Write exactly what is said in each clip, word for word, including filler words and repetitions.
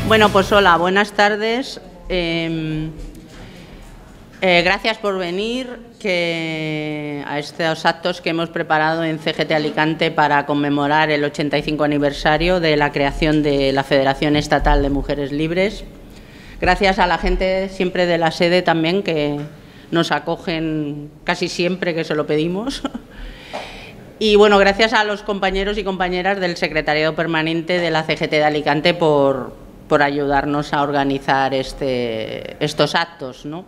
Bueno, pues hola, buenas tardes. Eh, eh, gracias por venir que, a estos actos que hemos preparado en C G T Alicante para conmemorar el ochenta y cinco aniversario de la creación de la Federación Estatal de Mujeres Libres. Gracias a la gente siempre de la sede también, que nos acogen casi siempre que se lo pedimos. Y bueno, gracias a los compañeros y compañeras del Secretariado Permanente de la C G T de Alicante por, por ayudarnos a organizar este, estos actos, ¿no?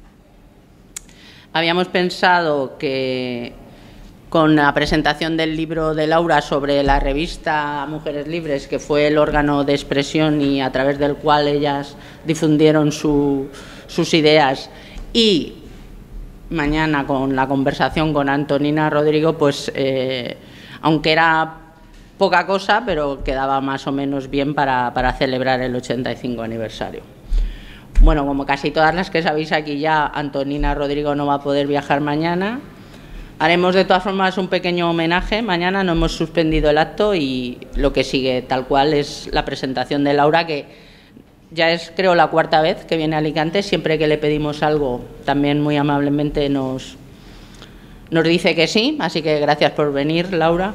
Habíamos pensado que con la presentación del libro de Laura sobre la revista Mujeres Libres, que fue el órgano de expresión y a través del cual ellas difundieron su, sus ideas, y mañana con la conversación con Antonina Rodrigo, pues eh, aunque era poca cosa, pero quedaba más o menos bien para, para celebrar el ochenta y cinco aniversario. Bueno, como casi todas las que sabéis aquí ya, Antonina Rodrigo no va a poder viajar mañana. Haremos de todas formas un pequeño homenaje. Mañana no hemos suspendido el acto y lo que sigue tal cual es la presentación de Laura, que ya es, creo, la cuarta vez que viene a Alicante. Siempre que le pedimos algo, también muy amablemente nos, nos dice que sí. Así que gracias por venir, Laura.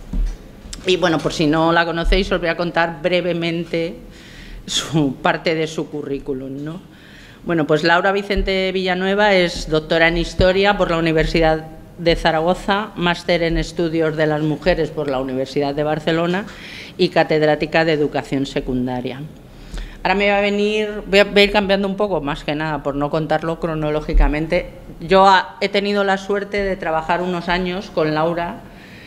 Y bueno, por si no la conocéis, os voy a contar brevemente su parte de su currículum, ¿no? Bueno, pues Laura Vicente Villanueva es doctora en Historia por la Universidad de Zaragoza, máster en Estudios de las Mujeres por la Universidad de Barcelona y catedrática de Educación Secundaria. Ahora me va a venir, voy a, voy a ir cambiando un poco, más que nada, por no contarlo cronológicamente. Yo ha, he tenido la suerte de trabajar unos años con Laura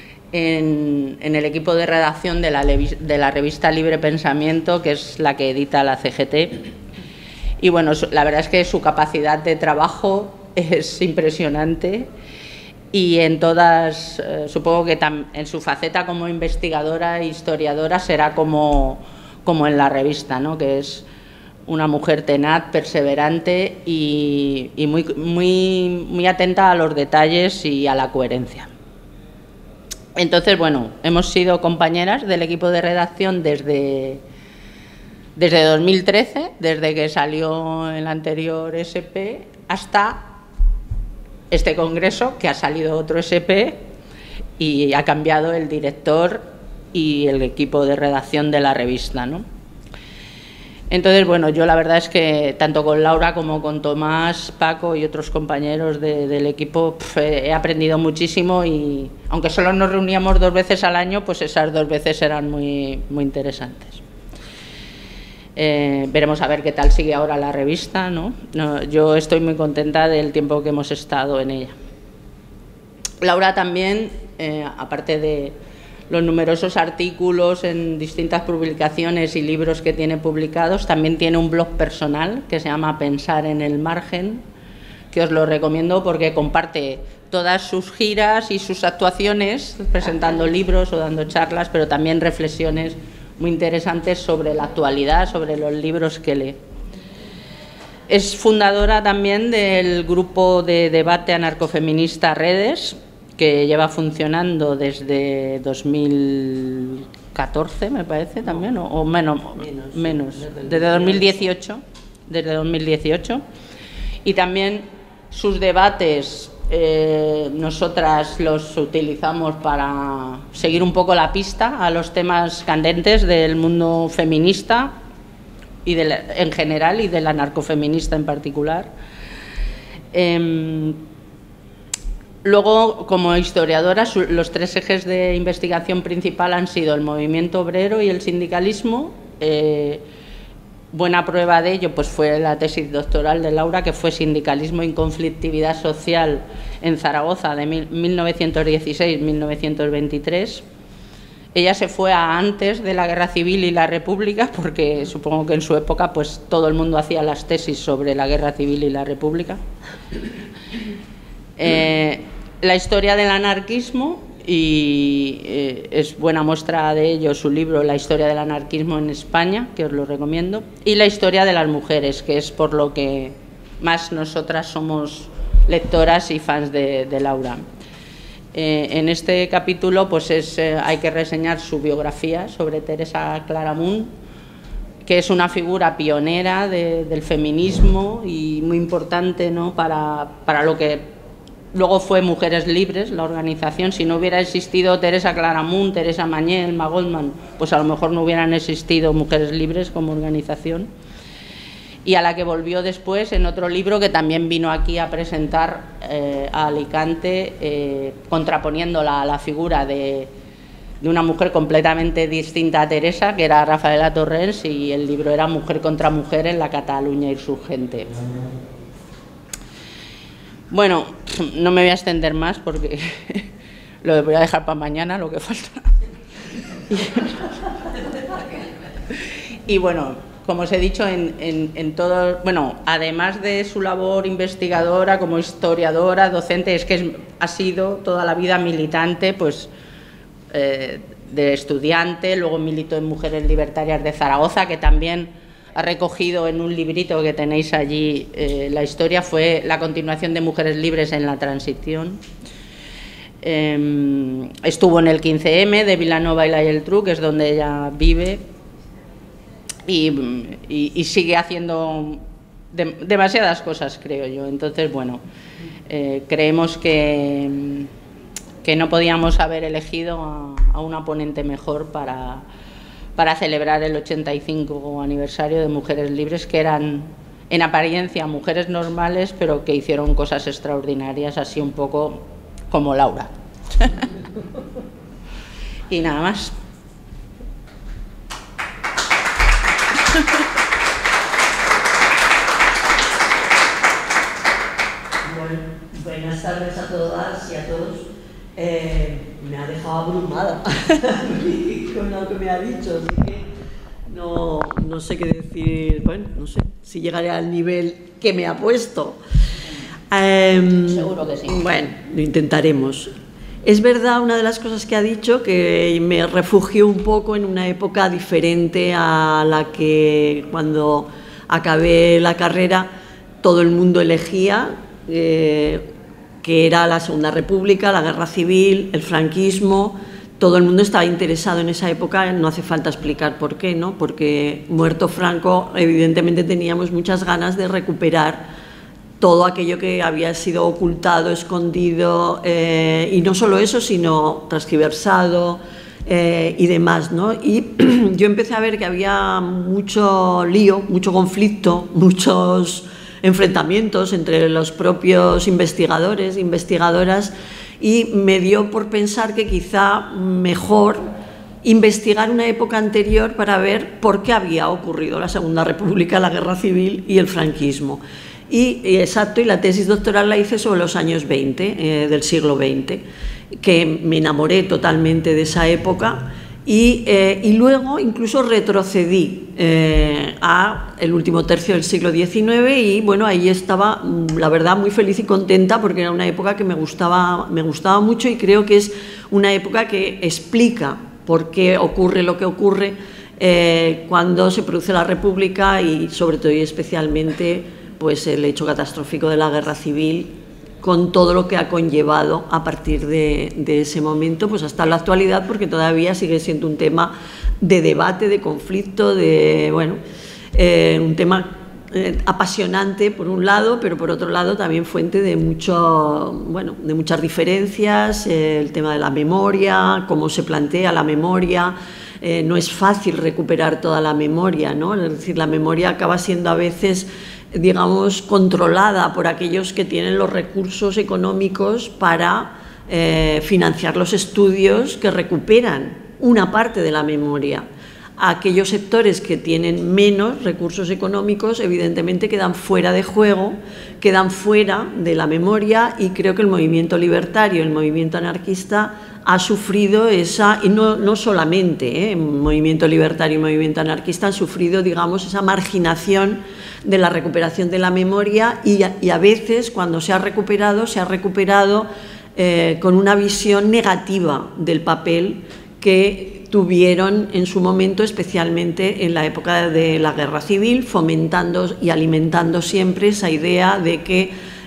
en, en el equipo de redacción de la, de la revista Libre Pensamiento, que es la que edita la C G T. Y bueno, la verdad es que su capacidad de trabajo es impresionante. Y en todas, eh, supongo que tam, en su faceta como investigadora e historiadora será como, como en la revista, ¿no? Que es una mujer tenaz, perseverante y, y muy, muy, muy atenta a los detalles y a la coherencia. Entonces, bueno, hemos sido compañeras del equipo de redacción desde, desde dos mil trece, desde que salió el anterior S P, hasta este congreso, que ha salido otro S P y ha cambiado el director y el equipo de redacción de la revista, ¿no? Entonces, bueno, yo la verdad es que tanto con Laura como con Tomás, Paco y otros compañeros de, del equipo pf, he aprendido muchísimo, y aunque solo nos reuníamos dos veces al año, pues esas dos veces eran muy, muy interesantes. Eh, veremos a ver qué tal sigue ahora la revista, ¿no? No, yo estoy muy contenta del tiempo que hemos estado en ella. Laura también, eh, aparte de los numerosos artículos en distintas publicaciones y libros que tiene publicados, también tiene un blog personal que se llama Pensar en el Margen, que os lo recomiendo porque comparte todas sus giras y sus actuaciones, presentando libros o dando charlas, pero también reflexiones muy interesantes sobre la actualidad, sobre los libros que lee. Es fundadora también del grupo de debate anarcofeminista Redes, que lleva funcionando desde dos mil catorce, me parece, también, o, o menos, menos, menos, desde dos mil dieciocho, desde dos mil dieciocho. Y también sus debates, eh, nosotras los utilizamos para seguir un poco la pista a los temas candentes del mundo feminista y de la, en general, y del anarcofeminista en particular. Eh, Luego, como historiadora, los tres ejes de investigación principal han sido el movimiento obrero y el sindicalismo. Eh, buena prueba de ello pues fue la tesis doctoral de Laura, que fue Sindicalismo y conflictividad social en Zaragoza de mil novecientos dieciséis a mil novecientos veintitrés. Ella se fue a antes de la Guerra Civil y la República, porque supongo que en su época pues todo el mundo hacía las tesis sobre la Guerra Civil y la República. Eh, la historia del anarquismo, y eh, es buena muestra de ello su libro La historia del anarquismo en España, que os lo recomiendo, y la historia de las mujeres, que es por lo que más nosotras somos lectoras y fans de, de Laura. Eh, en este capítulo pues es, eh, hay que reseñar su biografía sobre Teresa Claramunt, que es una figura pionera de, del feminismo y muy importante, ¿no?, para, para lo que luego fue Mujeres Libres, la organización. Si no hubiera existido Teresa Claramunt, Teresa Mañé, Elma Goldman, pues a lo mejor no hubieran existido Mujeres Libres como organización. Y a la que volvió después en otro libro que también vino aquí a presentar eh, a Alicante, eh, contraponiéndola a la figura de, de una mujer completamente distinta a Teresa, que era Rafaela Torrens, y el libro era Mujer contra Mujer en la Cataluña insurgente. Bueno, no me voy a extender más porque lo voy a dejar para mañana, lo que falta. Y bueno, como os he dicho, en, en, en todo, bueno, además de su labor investigadora, como historiadora, docente, es que es, ha sido toda la vida militante, pues, eh, de estudiante, luego militó en Mujeres Libertarias de Zaragoza, que también ha recogido en un librito que tenéis allí eh, la historia, fue la continuación de Mujeres Libres en la Transición. Eh, estuvo en el quince eme de Vilanova y la Geltrú, que es donde ella vive, y, y, y sigue haciendo de, demasiadas cosas, creo yo. Entonces, bueno, eh, creemos que, que no podíamos haber elegido a, a una ponente mejor para... para celebrar el ochenta y cinco aniversario de Mujeres Libres, que eran en apariencia mujeres normales, pero que hicieron cosas extraordinarias, así un poco como Laura. Y nada más. Bueno, buenas tardes a todas y a todos. Eh, me ha dejado abrumada con lo que me ha dicho, así que no, no sé qué decir. Bueno, no sé si llegaré al nivel que me ha puesto. Eh, Seguro que sí. Bueno, lo intentaremos. Es verdad, una de las cosas que ha dicho, que me refugió un poco en una época diferente a la que cuando acabé la carrera todo el mundo elegía, eh, que era la Segunda República, la Guerra Civil, el franquismo. Todo el mundo estaba interesado en esa época, no hace falta explicar por qué, ¿no? Porque muerto Franco, evidentemente teníamos muchas ganas de recuperar todo aquello que había sido ocultado, escondido, eh, y no solo eso, sino transgiversado eh, y demás, ¿no? Y yo empecé a ver que había mucho lío, mucho conflicto, muchos enfrentamientos entre los propios investigadores, investigadoras, y me dio por pensar que quizá mejor investigar una época anterior para ver por qué había ocurrido la Segunda República, la Guerra Civil y el franquismo. Y, exacto, y la tesis doctoral la hice sobre los años veinte, eh, del siglo veinte, que me enamoré totalmente de esa época. Y, eh, y luego incluso retrocedí eh, a el último tercio del siglo diecinueve y bueno, ahí estaba, la verdad, muy feliz y contenta porque era una época que me gustaba, me gustaba mucho, y creo que es una época que explica por qué ocurre lo que ocurre eh, cuando se produce la República, y sobre todo y especialmente pues el hecho catastrófico de la Guerra Civil, con todo lo que ha conllevado a partir de, de ese momento, pues hasta la actualidad, porque todavía sigue siendo un tema de debate, de conflicto, de, bueno, eh, un tema eh, apasionante por un lado, pero por otro lado también fuente de, mucho, bueno, de muchas diferencias, eh, el tema de la memoria, cómo se plantea la memoria. Eh, no es fácil recuperar toda la memoria, ¿no? Es decir, la memoria acaba siendo a veces, digamos, controlada por aquellos que tienen los recursos económicos para eh, financiar los estudios que recuperan una parte de la memoria. Aquellos sectores que tienen menos recursos económicos, evidentemente, quedan fuera de juego, quedan fuera de la memoria, y creo que el movimiento libertario, el movimiento anarquista, ha sufrido esa, y no, no solamente, ¿eh? Movimiento libertario y movimiento anarquista han sufrido, digamos, esa marginación de la recuperación de la memoria, y a, y a veces cuando se ha recuperado, se ha recuperado eh, con una visión negativa del papel que tuvieron en su momento, especialmente en la época de la Guerra Civil, fomentando y alimentando siempre esa idea de que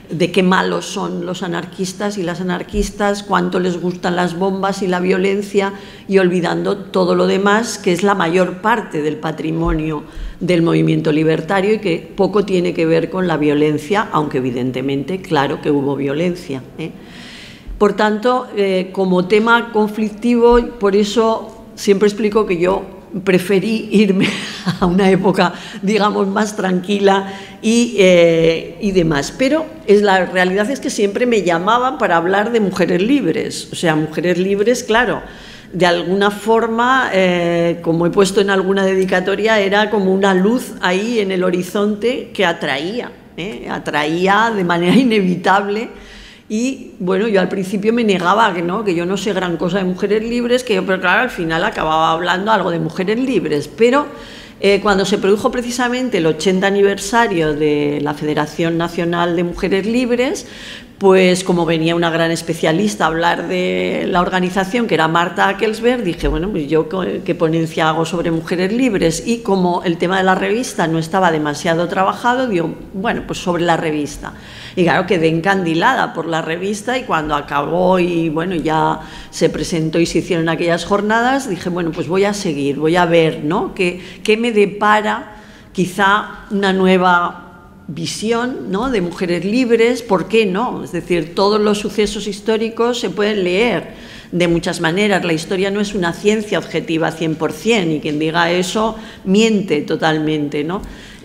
de qué malos son los anarquistas y las anarquistas, cuánto les gustan las bombas y la violencia, y olvidando todo lo demás, que es la mayor parte del patrimonio del movimiento libertario y que poco tiene que ver con la violencia, aunque evidentemente, claro que hubo violencia, ¿eh? Por tanto, eh, como tema conflictivo, por eso siempre explico que yo preferí irme a una época, digamos, más tranquila y, eh, y demás. Pero es, la realidad es que siempre me llamaban para hablar de mujeres libres. O sea, mujeres libres, claro, de alguna forma, eh, como he puesto en alguna dedicatoria, era como una luz ahí en el horizonte que atraía, ¿eh? atraía de manera inevitable. Y bueno, yo al principio me negaba que no, que yo no sé gran cosa de mujeres libres, que yo, pero claro, al final acababa hablando algo de mujeres libres. Pero eh, cuando se produjo precisamente el ochenta aniversario de la Federación Nacional de Mujeres Libres, pues como venía una gran especialista a hablar de la organización, que era Marta Akelsberg, dije, bueno, pues yo qué ponencia hago sobre mujeres libres, y como el tema de la revista no estaba demasiado trabajado, digo, bueno, pues sobre la revista. Y claro, quedé encandilada por la revista, y cuando acabó y bueno, ya se presentó y se hicieron aquellas jornadas, dije, bueno, pues voy a seguir, voy a ver, ¿no?, qué, qué me depara quizá una nueva visión, ¿no?, de mujeres libres. ¿Por qué no? Es decir, todos los sucesos históricos se pueden leer de muchas maneras. La historia no es una ciencia objetiva cien por cien, y quien diga eso miente totalmente, ¿no?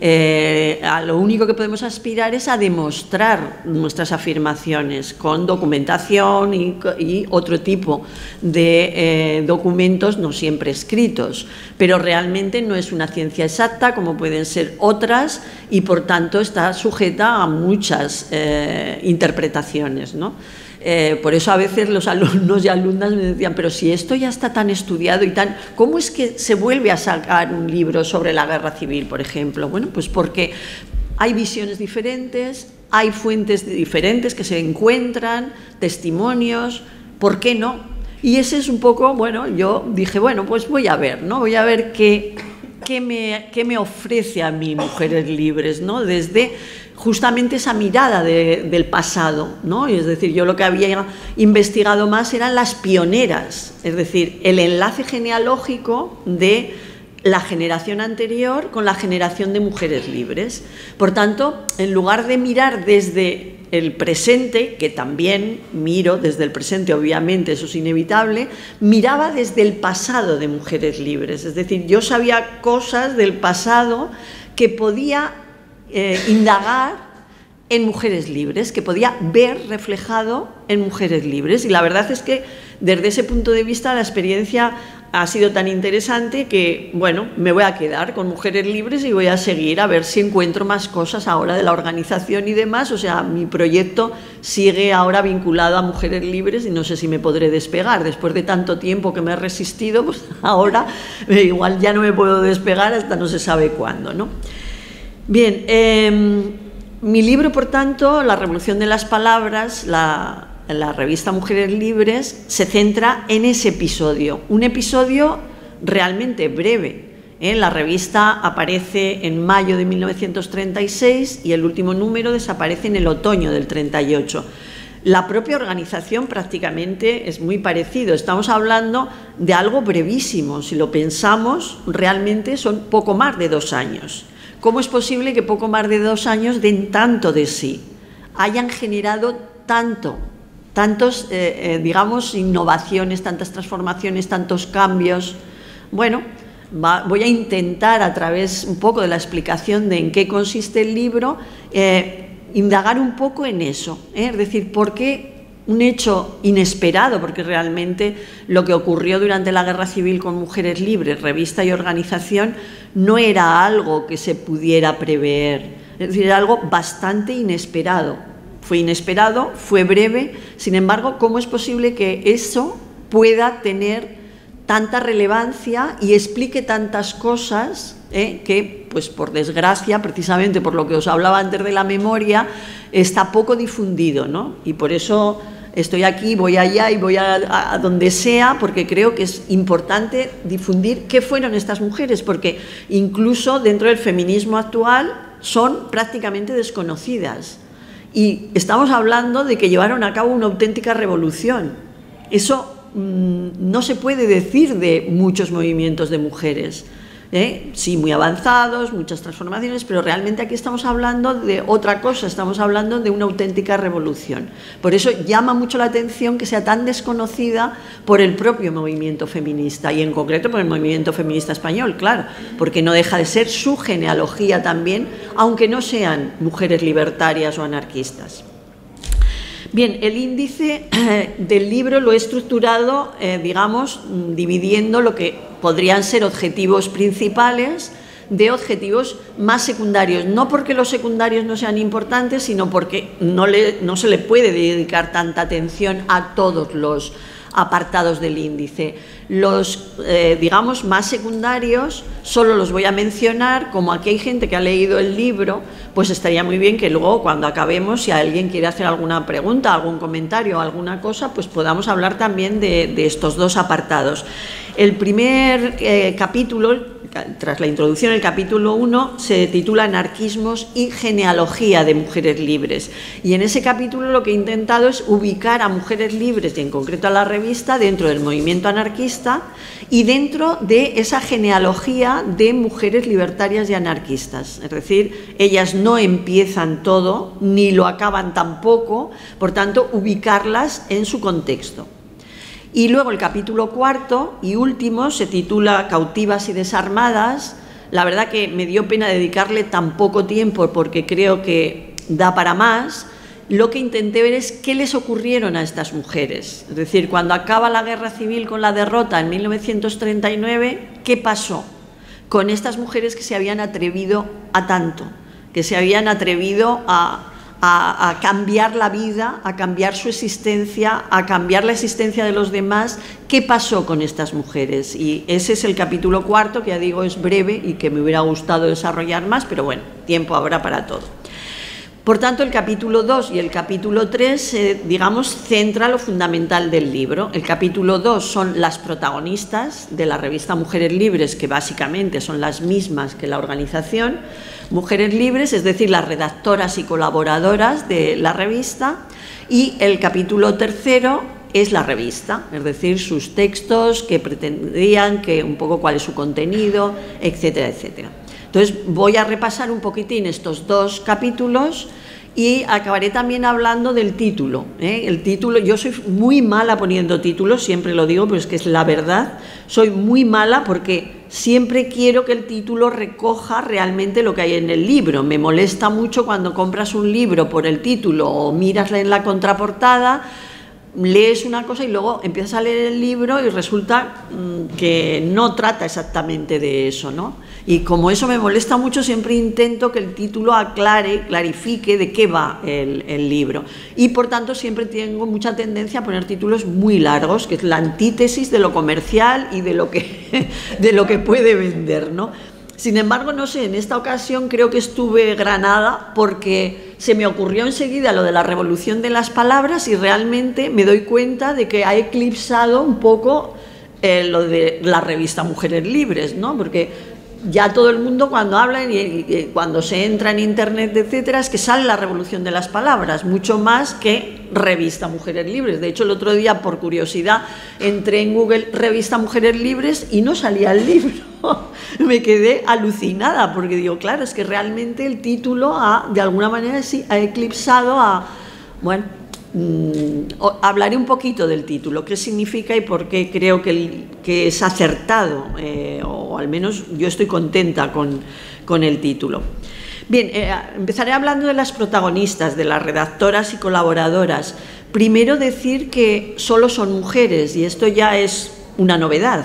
Eh, a lo único que podemos aspirar es a demostrar nuestras afirmaciones con documentación y, y otro tipo de eh, documentos, no siempre escritos, pero realmente no es una ciencia exacta como pueden ser otras, y por tanto está sujeta a muchas eh, interpretaciones, ¿no? Eh, por eso a veces los alumnos y alumnas me decían, pero si esto ya está tan estudiado y tan, ¿cómo es que se vuelve a sacar un libro sobre la guerra civil, por ejemplo? Bueno, pues porque hay visiones diferentes, hay fuentes diferentes que se encuentran, testimonios, ¿por qué no? Y ese es un poco, bueno, yo dije, bueno, pues voy a ver, ¿no? Voy a ver qué, qué, me, qué me ofrece a mí Mujeres Libres, ¿no? Desde justamente esa mirada de, del pasado, ¿no? Y es decir, yo lo que había investigado más eran las pioneras, es decir, el enlace genealógico de la generación anterior con la generación de mujeres libres. Por tanto, en lugar de mirar desde el presente, que también miro desde el presente, obviamente, eso es inevitable, miraba desde el pasado de mujeres libres. Es decir, yo sabía cosas del pasado que podía Eh, indagar en mujeres libres, que podía ver reflejado en mujeres libres, y la verdad es que desde ese punto de vista la experiencia ha sido tan interesante que, bueno, me voy a quedar con Mujeres Libres y voy a seguir a ver si encuentro más cosas ahora de la organización y demás. O sea, mi proyecto sigue ahora vinculado a Mujeres Libres y no sé si me podré despegar. Después de tanto tiempo que me he resistido, pues ahora eh, igual ya no me puedo despegar hasta no se sabe cuándo, ¿no? Bien, eh, mi libro, por tanto, La Revolución de las Palabras, la, la revista Mujeres Libres, se centra en ese episodio, un episodio realmente breve, ¿eh? La revista aparece en mayo de mil novecientos treinta y seis y el último número desaparece en el otoño del treinta y ocho. La propia organización prácticamente es muy parecido, estamos hablando de algo brevísimo, si lo pensamos, realmente son poco más de dos años. ¿Cómo es posible que poco más de dos años den tanto de sí, hayan generado tanto, tantos, eh, eh, digamos, innovaciones, tantas transformaciones, tantos cambios? Bueno, va, voy a intentar a través un poco de la explicación de en qué consiste el libro, eh, indagar un poco en eso, ¿eh? Es decir, ¿por qué un hecho inesperado? Porque realmente lo que ocurrió durante la Guerra Civil con Mujeres Libres, revista y organización, no era algo que se pudiera prever, es decir, era algo bastante inesperado. Fue inesperado, fue breve, sin embargo, ¿cómo es posible que eso pueda tener tanta relevancia y explique tantas cosas eh, que, pues por desgracia, precisamente por lo que os hablaba antes de la memoria, está poco difundido, ¿no? Y por eso estoy aquí, voy allá y voy a, a, a donde sea, porque creo que es importante difundir qué fueron estas mujeres, porque incluso dentro del feminismo actual son prácticamente desconocidas. Y estamos hablando de que llevaron a cabo una auténtica revolución. Eso mmm, no se puede decir de muchos movimientos de mujeres. ¿Eh? Sí, muy avanzados, muchas transformaciones, pero realmente aquí estamos hablando de otra cosa, estamos hablando de una auténtica revolución. Por eso llama mucho la atención que sea tan desconocida por el propio movimiento feminista, y en concreto por el movimiento feminista español, claro, porque no deja de ser su genealogía también, aunque no sean mujeres libertarias o anarquistas. Bien, el índice eh, del libro lo he estructurado, eh, digamos, dividiendo lo que podrían ser objetivos principales de objetivos más secundarios, no porque los secundarios no sean importantes, sino porque no, le, no se le puede dedicar tanta atención a todos los apartados del índice. Los, eh, digamos, más secundarios solo los voy a mencionar, como aquí hay gente que ha leído el libro, pues estaría muy bien que luego cuando acabemos, si alguien quiere hacer alguna pregunta, algún comentario o alguna cosa, pues podamos hablar también de, de estos dos apartados. El primer eh, capítulo, tras la introducción, el capítulo uno, se titula Anarquismos y genealogía de mujeres libres. Y en ese capítulo lo que he intentado es ubicar a mujeres libres, y en concreto a la revista, dentro del movimiento anarquista y dentro de esa genealogía de mujeres libertarias y anarquistas. Es decir, ellas no empiezan todo, ni lo acaban tampoco, por tanto, ubicarlas en su contexto. Y luego el capítulo cuarto y último se titula Cautivas y desarmadas. La verdad que me dio pena dedicarle tan poco tiempo porque creo que da para más. Lo que intenté ver es qué les ocurrieron a estas mujeres. Es decir, cuando acaba la guerra civil con la derrota en mil novecientos treinta y nueve, ¿qué pasó con estas mujeres que se habían atrevido a tanto? Que se habían atrevido a... A, a cambiar la vida, a cambiar su existencia, a cambiar la existencia de los demás. ¿Qué pasó con estas mujeres? Y ese es el capítulo cuarto, que ya digo es breve y que me hubiera gustado desarrollar más, pero bueno, tiempo habrá para todo. Por tanto, el capítulo dos y el capítulo tres, eh, digamos, centra lo fundamental del libro. El capítulo dos son las protagonistas de la revista Mujeres Libres, que básicamente son las mismas que la organización Mujeres Libres, es decir, las redactoras y colaboradoras de la revista, y el capítulo tercero es la revista, es decir, sus textos, qué pretendían, que un poco cuál es su contenido, etcétera, etcétera. Entonces voy a repasar un poquitín estos dos capítulos y acabaré también hablando del título, ¿eh? El título, yo soy muy mala poniendo títulos, siempre lo digo, pero es que es la verdad, soy muy mala porque siempre quiero que el título recoja realmente lo que hay en el libro. Me molesta mucho cuando compras un libro por el título o miras en la contraportada, lees una cosa y luego empiezas a leer el libro y resulta mmm, que no trata exactamente de eso, ¿no? Y como eso me molesta mucho, siempre intento que el título aclare, clarifique de qué va el, el libro. Y por tanto siempre tengo mucha tendencia a poner títulos muy largos, que es la antítesis de lo comercial y de lo que, de lo que puede vender, ¿no? Sin embargo, no sé, en esta ocasión creo que estuve granada porque se me ocurrió enseguida lo de la revolución de las palabras y realmente me doy cuenta de que ha eclipsado un poco eh, lo de la revista Mujeres Libres, ¿no? Porque ya todo el mundo cuando habla y, y cuando se entra en internet, etcétera, es que sale la revolución de las palabras, mucho más que revista Mujeres Libres. De hecho, el otro día, por curiosidad, entré en Google revista Mujeres Libres y no salía el libro. Me quedé alucinada porque digo, claro, es que realmente el título ha, de alguna manera sí, ha eclipsado a... Bueno, mmm, hablaré un poquito del título, qué significa y por qué creo que, el, que es acertado, eh, o al menos yo estoy contenta con, con el título. Bien, eh, empezaré hablando de las protagonistas, de las redactoras y colaboradoras. Primero decir que solo son mujeres y esto ya es una novedad.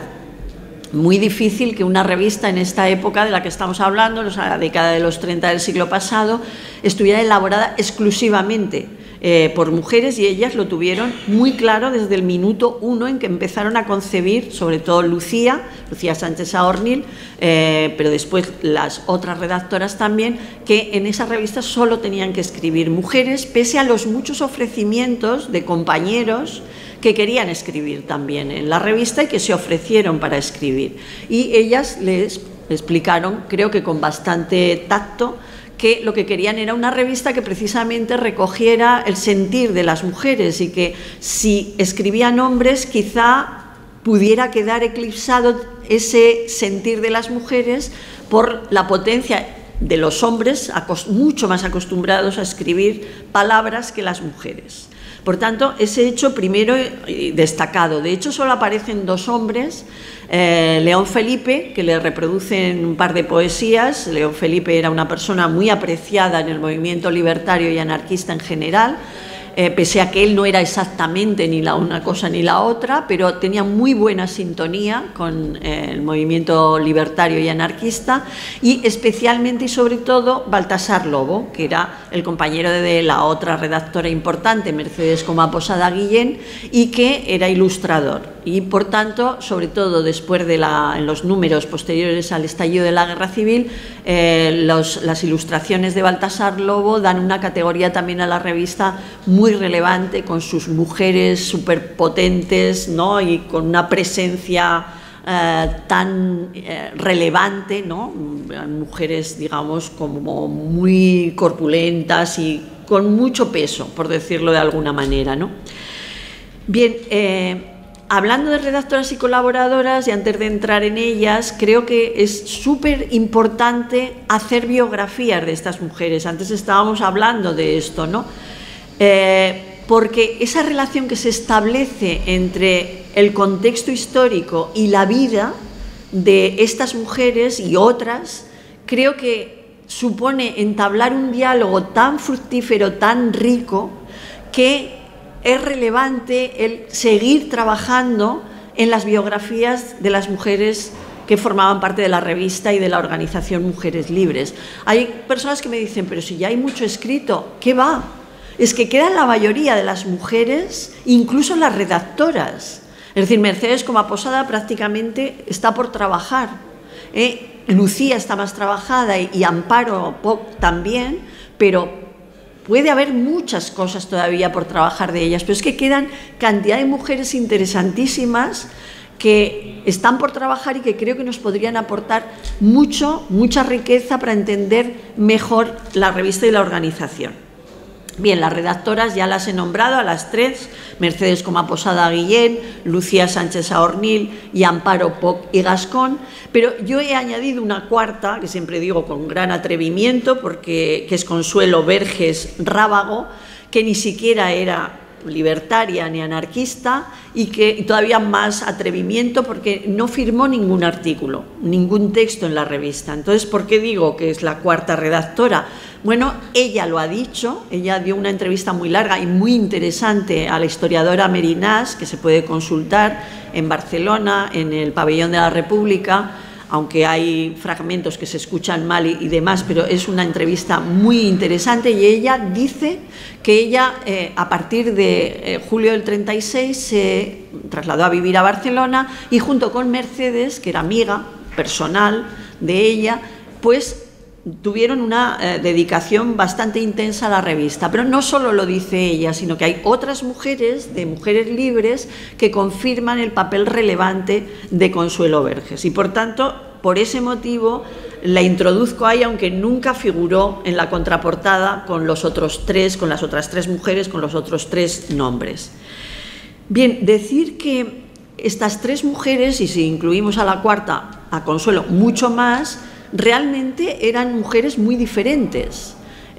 Muy difícil que una revista en esta época de la que estamos hablando, la década de los treinta del siglo pasado, estuviera elaborada exclusivamente eh, por mujeres, y ellas lo tuvieron muy claro desde el minuto uno en que empezaron a concebir, sobre todo Lucía, Lucía Sánchez Saornil, eh, pero después las otras redactoras también, que en esa revista solo tenían que escribir mujeres, pese a los muchos ofrecimientos de compañeros que querían escribir también en la revista y que se ofrecieron para escribir. Y ellas les explicaron, creo que con bastante tacto, que lo que querían era una revista que precisamente recogiera el sentir de las mujeres y que si escribían hombres quizá pudiera quedar eclipsado ese sentir de las mujeres por la potencia de los hombres, mucho más acostumbrados a escribir palabras que las mujeres. Por tanto, ese hecho primero destacado. De hecho, solo aparecen dos hombres, eh, León Felipe, que le reproducen un par de poesías. León Felipe era una persona muy apreciada en el movimiento libertario y anarquista en general, eh, pese a que él no era exactamente ni la una cosa ni la otra, pero tenía muy buena sintonía con eh, el movimiento libertario y anarquista, y especialmente y sobre todo Baltasar Lobo, que era el compañero de la otra redactora importante, Mercedes Coma Posada Guillén, y que era ilustrador. Y, por tanto, sobre todo después de la, en los números posteriores al estallido de la Guerra Civil, eh, los, las ilustraciones de Baltasar Lobo dan una categoría también a la revista muy relevante, con sus mujeres superpotentes, ¿no?, y con una presencia eh, tan eh, relevante, ¿no?, mujeres, digamos, como muy corpulentas y con mucho peso, por decirlo de alguna manera, ¿no? Bien, eh, hablando de redactoras y colaboradoras, y antes de entrar en ellas, creo que es súper importante hacer biografías de estas mujeres. Antes estábamos hablando de esto, ¿no? Eh, porque esa relación que se establece entre el contexto histórico y la vida de estas mujeres y otras, creo que supone entablar un diálogo tan fructífero, tan rico, que es relevante el seguir trabajando en las biografías de las mujeres que formaban parte de la revista y de la organización Mujeres Libres. Hay personas que me dicen, pero si ya hay mucho escrito, ¿qué va? Es que quedan la mayoría de las mujeres, incluso las redactoras. Es decir, Mercedes Coma Posada prácticamente está por trabajar, ¿eh? Lucía está más trabajada y, y Amparo Poc también, pero puede haber muchas cosas todavía por trabajar de ellas, pero es que quedan cantidad de mujeres interesantísimas que están por trabajar y que creo que nos podrían aportar mucho, mucha riqueza para entender mejor la revista y la organización. Bien, las redactoras ya las he nombrado a las tres, Mercedes Coma Posada Guillén, Lucía Sánchez Aornil y Amparo Poc y Gascón, pero yo he añadido una cuarta, que siempre digo con gran atrevimiento, porque, que es Consuelo Verges Rábago, que ni siquiera era libertaria ni anarquista y que y todavía más atrevimiento porque no firmó ningún artículo, ningún texto en la revista. Entonces, ¿por qué digo que es la cuarta redactora? Bueno, ella lo ha dicho, ella dio una entrevista muy larga y muy interesante a la historiadora Merinás, que se puede consultar en Barcelona, en el Pabellón de la República, aunque hay fragmentos que se escuchan mal y, y demás, pero es una entrevista muy interesante, y ella dice que ella eh, a partir de eh, julio del treinta y seis se trasladó a vivir a Barcelona y junto con Mercedes, que era amiga personal de ella, pues tuvieron una eh, dedicación bastante intensa a la revista. Pero no solo lo dice ella, sino que hay otras mujeres, de Mujeres Libres, que confirman el papel relevante de Consuelo Verges. Y, por tanto, por ese motivo, la introduzco ahí, aunque nunca figuró en la contraportada con los otros tres, con las otras tres mujeres, con los otros tres nombres. Bien, decir que estas tres mujeres, y si incluimos a la cuarta, a Consuelo, mucho más, realmente eran mujeres muy diferentes,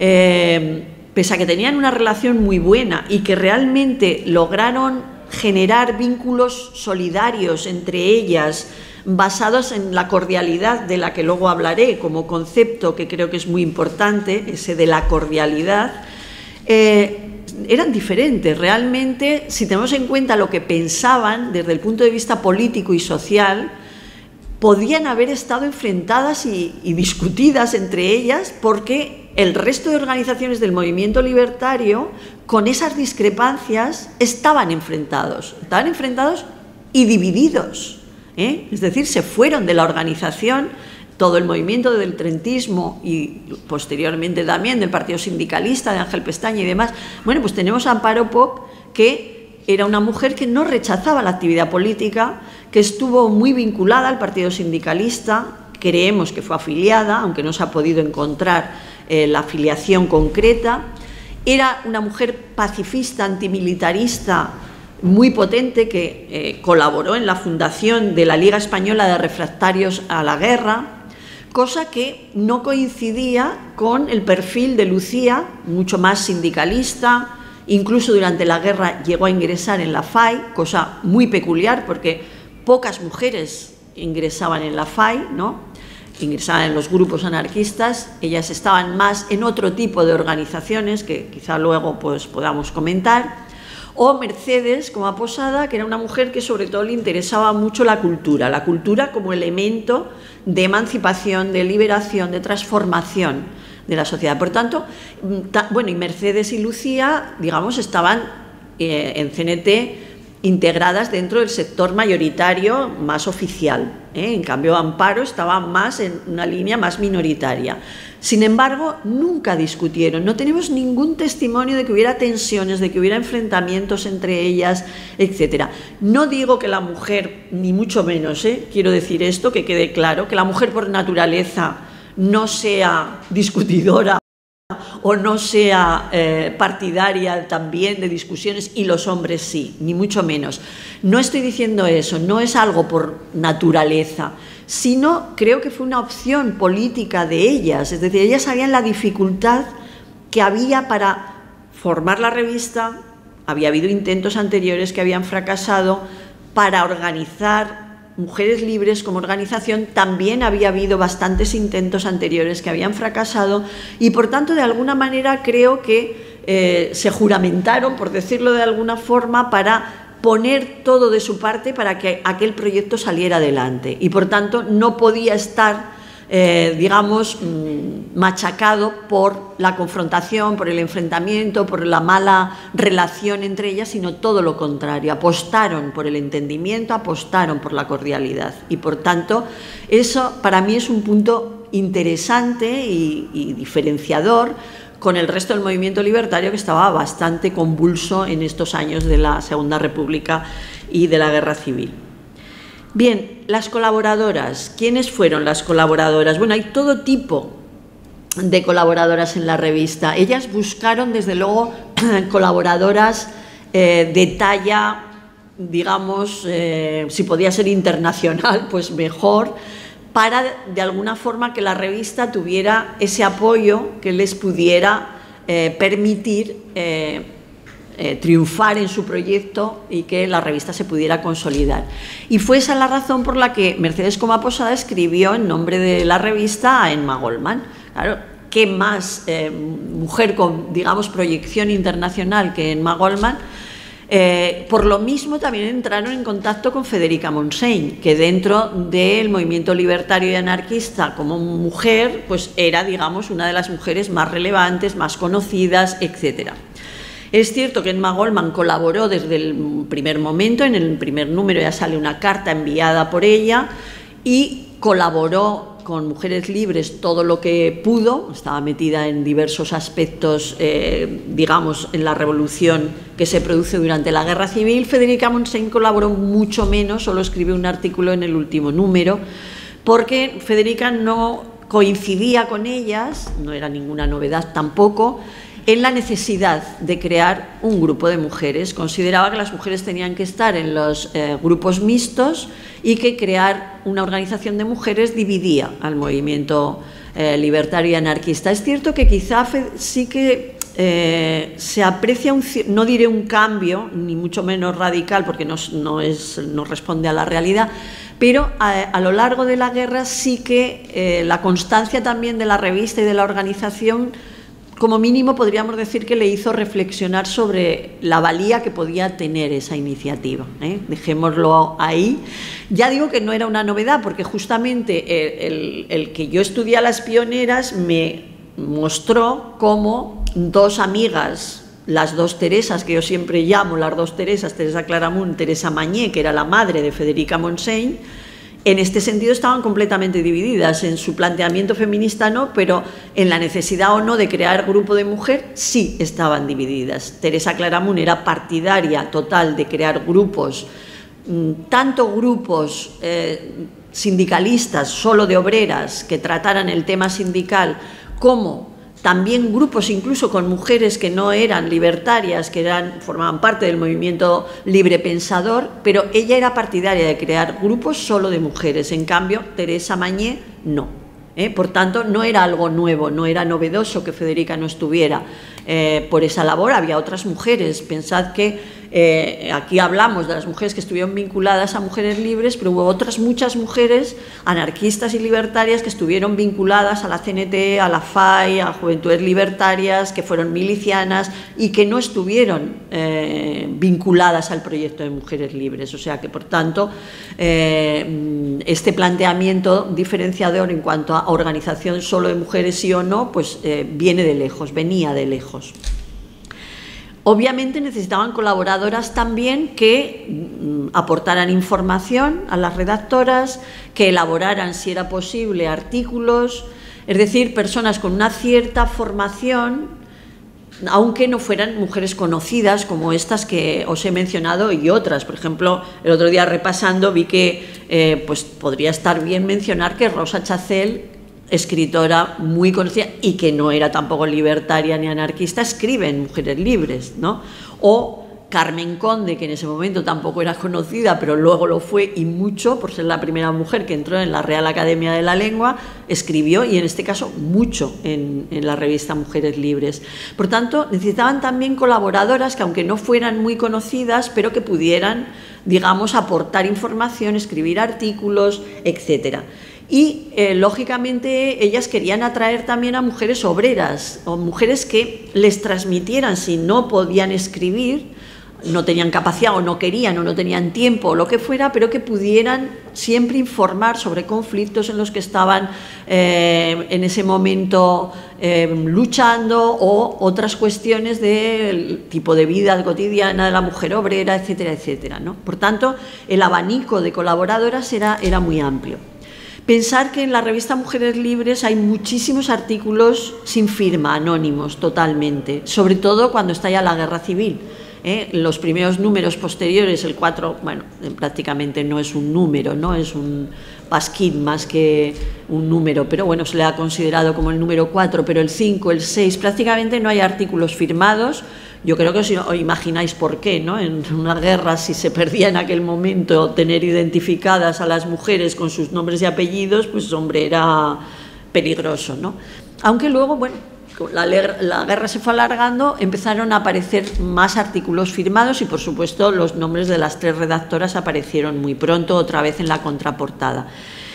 eh, pese a que tenían una relación muy buena y que realmente lograron generar vínculos solidarios entre ellas, basados en la cordialidad, de la que luego hablaré como concepto, que creo que es muy importante, ese de la cordialidad. eh, eran diferentes. Realmente, si tenemos en cuenta lo que pensaban desde el punto de vista político y social, podían haber estado enfrentadas y, y discutidas entre ellas, porque el resto de organizaciones del movimiento libertario, con esas discrepancias, estaban enfrentados, estaban enfrentados y divididos, ¿eh? Es decir, se fueron de la organización, todo el movimiento del trentismo y posteriormente también del Partido Sindicalista, de Ángel Pestaña y demás. Bueno, pues tenemos a Amparo Poc, que era una mujer que no rechazaba la actividad política, que estuvo muy vinculada al Partido Sindicalista, creemos que fue afiliada, aunque no se ha podido encontrar eh, la afiliación concreta. Era una mujer pacifista, antimilitarista, muy potente, que eh, colaboró en la fundación de la Liga Española de Refractarios a la Guerra, cosa que no coincidía con el perfil de Lucía, mucho más sindicalista. Incluso durante la guerra llegó a ingresar en la F A I, cosa muy peculiar porque pocas mujeres ingresaban en la F A I, ¿no? Ingresaban en los grupos anarquistas. Ellas estaban más en otro tipo de organizaciones que quizá luego pues, podamos comentar. O Mercedes como Posada, que era una mujer que sobre todo le interesaba mucho la cultura, la cultura como elemento de emancipación, de liberación, de transformación de la sociedad. Por tanto, bueno, y Mercedes y Lucía, digamos, estaban eh, en C N T integradas dentro del sector mayoritario más oficial, ¿eh? En cambio, Amparo estaba más en una línea más minoritaria. Sin embargo, nunca discutieron, no tenemos ningún testimonio de que hubiera tensiones, de que hubiera enfrentamientos entre ellas, etcétera. No digo que la mujer, ni mucho menos, ¿eh? Quiero decir esto, que quede claro, que la mujer por naturaleza no sea discutidora o no sea eh, partidaria también de discusiones, y los hombres sí, ni mucho menos. No estoy diciendo eso, no es algo por naturaleza, sino creo que fue una opción política de ellas, es decir, ellas sabían la dificultad que había para formar la revista, había habido intentos anteriores que habían fracasado, para organizar Mujeres Libres como organización también había habido bastantes intentos anteriores que habían fracasado, y por tanto de alguna manera creo que eh, se juramentaron, por decirlo de alguna forma, para poner todo de su parte para que aquel proyecto saliera adelante, y por tanto no podía estar eh, digamos machacado por la confrontación, por el enfrentamiento, por la mala relación entre ellas, sino todo lo contrario, apostaron por el entendimiento, apostaron por la cordialidad, y por tanto eso para mí es un punto interesante y, y diferenciador con el resto del movimiento libertario, que estaba bastante convulso en estos años de la Segunda República y de la Guerra Civil. Bien, las colaboradoras. ¿Quiénes fueron las colaboradoras? Bueno, hay todo tipo de colaboradoras en la revista. Ellas buscaron, desde luego, colaboradoras eh, de talla, digamos, eh, si podía ser internacional, pues mejor, para de alguna forma que la revista tuviera ese apoyo que les pudiera eh, permitir eh, eh, triunfar en su proyecto y que la revista se pudiera consolidar. Y fue esa la razón por la que Mercedes Coma Posada escribió en nombre de la revista a Emma Goldman. Claro, ¿qué más eh, mujer con, digamos, proyección internacional que Emma Goldman? Eh, por lo mismo también entraron en contacto con Federica Montseny, que dentro del movimiento libertario y anarquista como mujer, pues era, digamos, una de las mujeres más relevantes, más conocidas, etcétera. Es cierto que Emma Goldman colaboró desde el primer momento, en el primer número ya sale una carta enviada por ella, y colaboró con Mujeres Libres todo lo que pudo, estaba metida en diversos aspectos, eh, digamos, en la revolución que se produce durante la Guerra Civil. Federica Montseny colaboró mucho menos, solo escribió un artículo en el último número, porque Federica no coincidía con ellas, no era ninguna novedad tampoco, en la necesidad de crear un grupo de mujeres. Consideraba que las mujeres tenían que estar en los eh, grupos mixtos y que crear una organización de mujeres dividía al movimiento eh, libertario y anarquista. Es cierto que quizá sí que eh, se aprecia, un, no diré un cambio, ni mucho menos radical, porque no, no, es, no responde a la realidad, pero a, a lo largo de la guerra sí que eh, la constancia también de la revista y de la organización, como mínimo podríamos decir que le hizo reflexionar sobre la valía que podía tener esa iniciativa, ¿eh? Dejémoslo ahí. Ya digo que no era una novedad, porque justamente el, el, el que yo estudié a las pioneras me mostró cómo dos amigas, las dos Teresas, que yo siempre llamo las dos Teresas, Teresa Claramunt, Teresa Mañé, que era la madre de Federica Montseny, en este sentido estaban completamente divididas. En su planteamiento feminista no, pero en la necesidad o no de crear grupo de mujer sí estaban divididas. Teresa Claramunt era partidaria total de crear grupos, tanto grupos eh, sindicalistas solo de obreras que trataran el tema sindical, como también grupos incluso con mujeres que no eran libertarias, que eran, formaban parte del movimiento librepensador, pero ella era partidaria de crear grupos solo de mujeres. En cambio, Teresa Mañé no. ¿eh? Por tanto, no era algo nuevo, no era novedoso que Federica no estuviera eh, por esa labor. Había otras mujeres. Pensad que Eh, aquí hablamos de las mujeres que estuvieron vinculadas a Mujeres Libres, pero hubo otras muchas mujeres anarquistas y libertarias que estuvieron vinculadas a la C N T, a la F A I, a Juventudes Libertarias, que fueron milicianas y que no estuvieron eh, vinculadas al proyecto de Mujeres Libres. O sea que, por tanto, eh, este planteamiento diferenciador en cuanto a organización solo de mujeres sí o no, pues eh, viene de lejos, venía de lejos. Obviamente necesitaban colaboradoras también que mm, aportaran información a las redactoras, que elaboraran, si era posible, artículos, es decir, personas con una cierta formación, aunque no fueran mujeres conocidas como estas que os he mencionado y otras. Por ejemplo, el otro día repasando vi que eh, pues podría estar bien mencionar que Rosa Chacel, escritora muy conocida y que no era tampoco libertaria ni anarquista, escribe en Mujeres Libres, ¿no? O Carmen Conde, que en ese momento tampoco era conocida, pero luego lo fue y mucho, por ser la primera mujer que entró en la Real Academia de la Lengua, escribió, y en este caso mucho, en, en la revista Mujeres Libres. Por tanto, necesitaban también colaboradoras que, aunque no fueran muy conocidas, pero que pudieran, digamos, aportar información, escribir artículos, etcétera. Y, eh, lógicamente, ellas querían atraer también a mujeres obreras, o mujeres que les transmitieran, si no podían escribir, no tenían capacidad o no querían o no tenían tiempo o lo que fuera, pero que pudieran siempre informar sobre conflictos en los que estaban eh, en ese momento eh, luchando, o otras cuestiones del tipo de vida cotidiana de la mujer obrera, etcétera, etcétera, ¿no? Por tanto, el abanico de colaboradoras era, era muy amplio. Pensar que en la revista Mujeres Libres hay muchísimos artículos sin firma, anónimos totalmente, sobre todo cuando estalla la guerra civil. ¿eh? Los primeros números posteriores, el cuatro, bueno, prácticamente no es un número, ¿no? Es un pasquín más que un número, pero bueno, se le ha considerado como el número cuatro, pero el cinco, el seis, prácticamente no hay artículos firmados. Yo creo que os imagináis por qué, ¿no? En una guerra, si se perdía en aquel momento tener identificadas a las mujeres con sus nombres y apellidos, pues hombre, era peligroso, ¿no? Aunque luego, bueno, la, la guerra se fue alargando, empezaron a aparecer más artículos firmados y, por supuesto, los nombres de las tres redactoras aparecieron muy pronto, otra vez en la contraportada.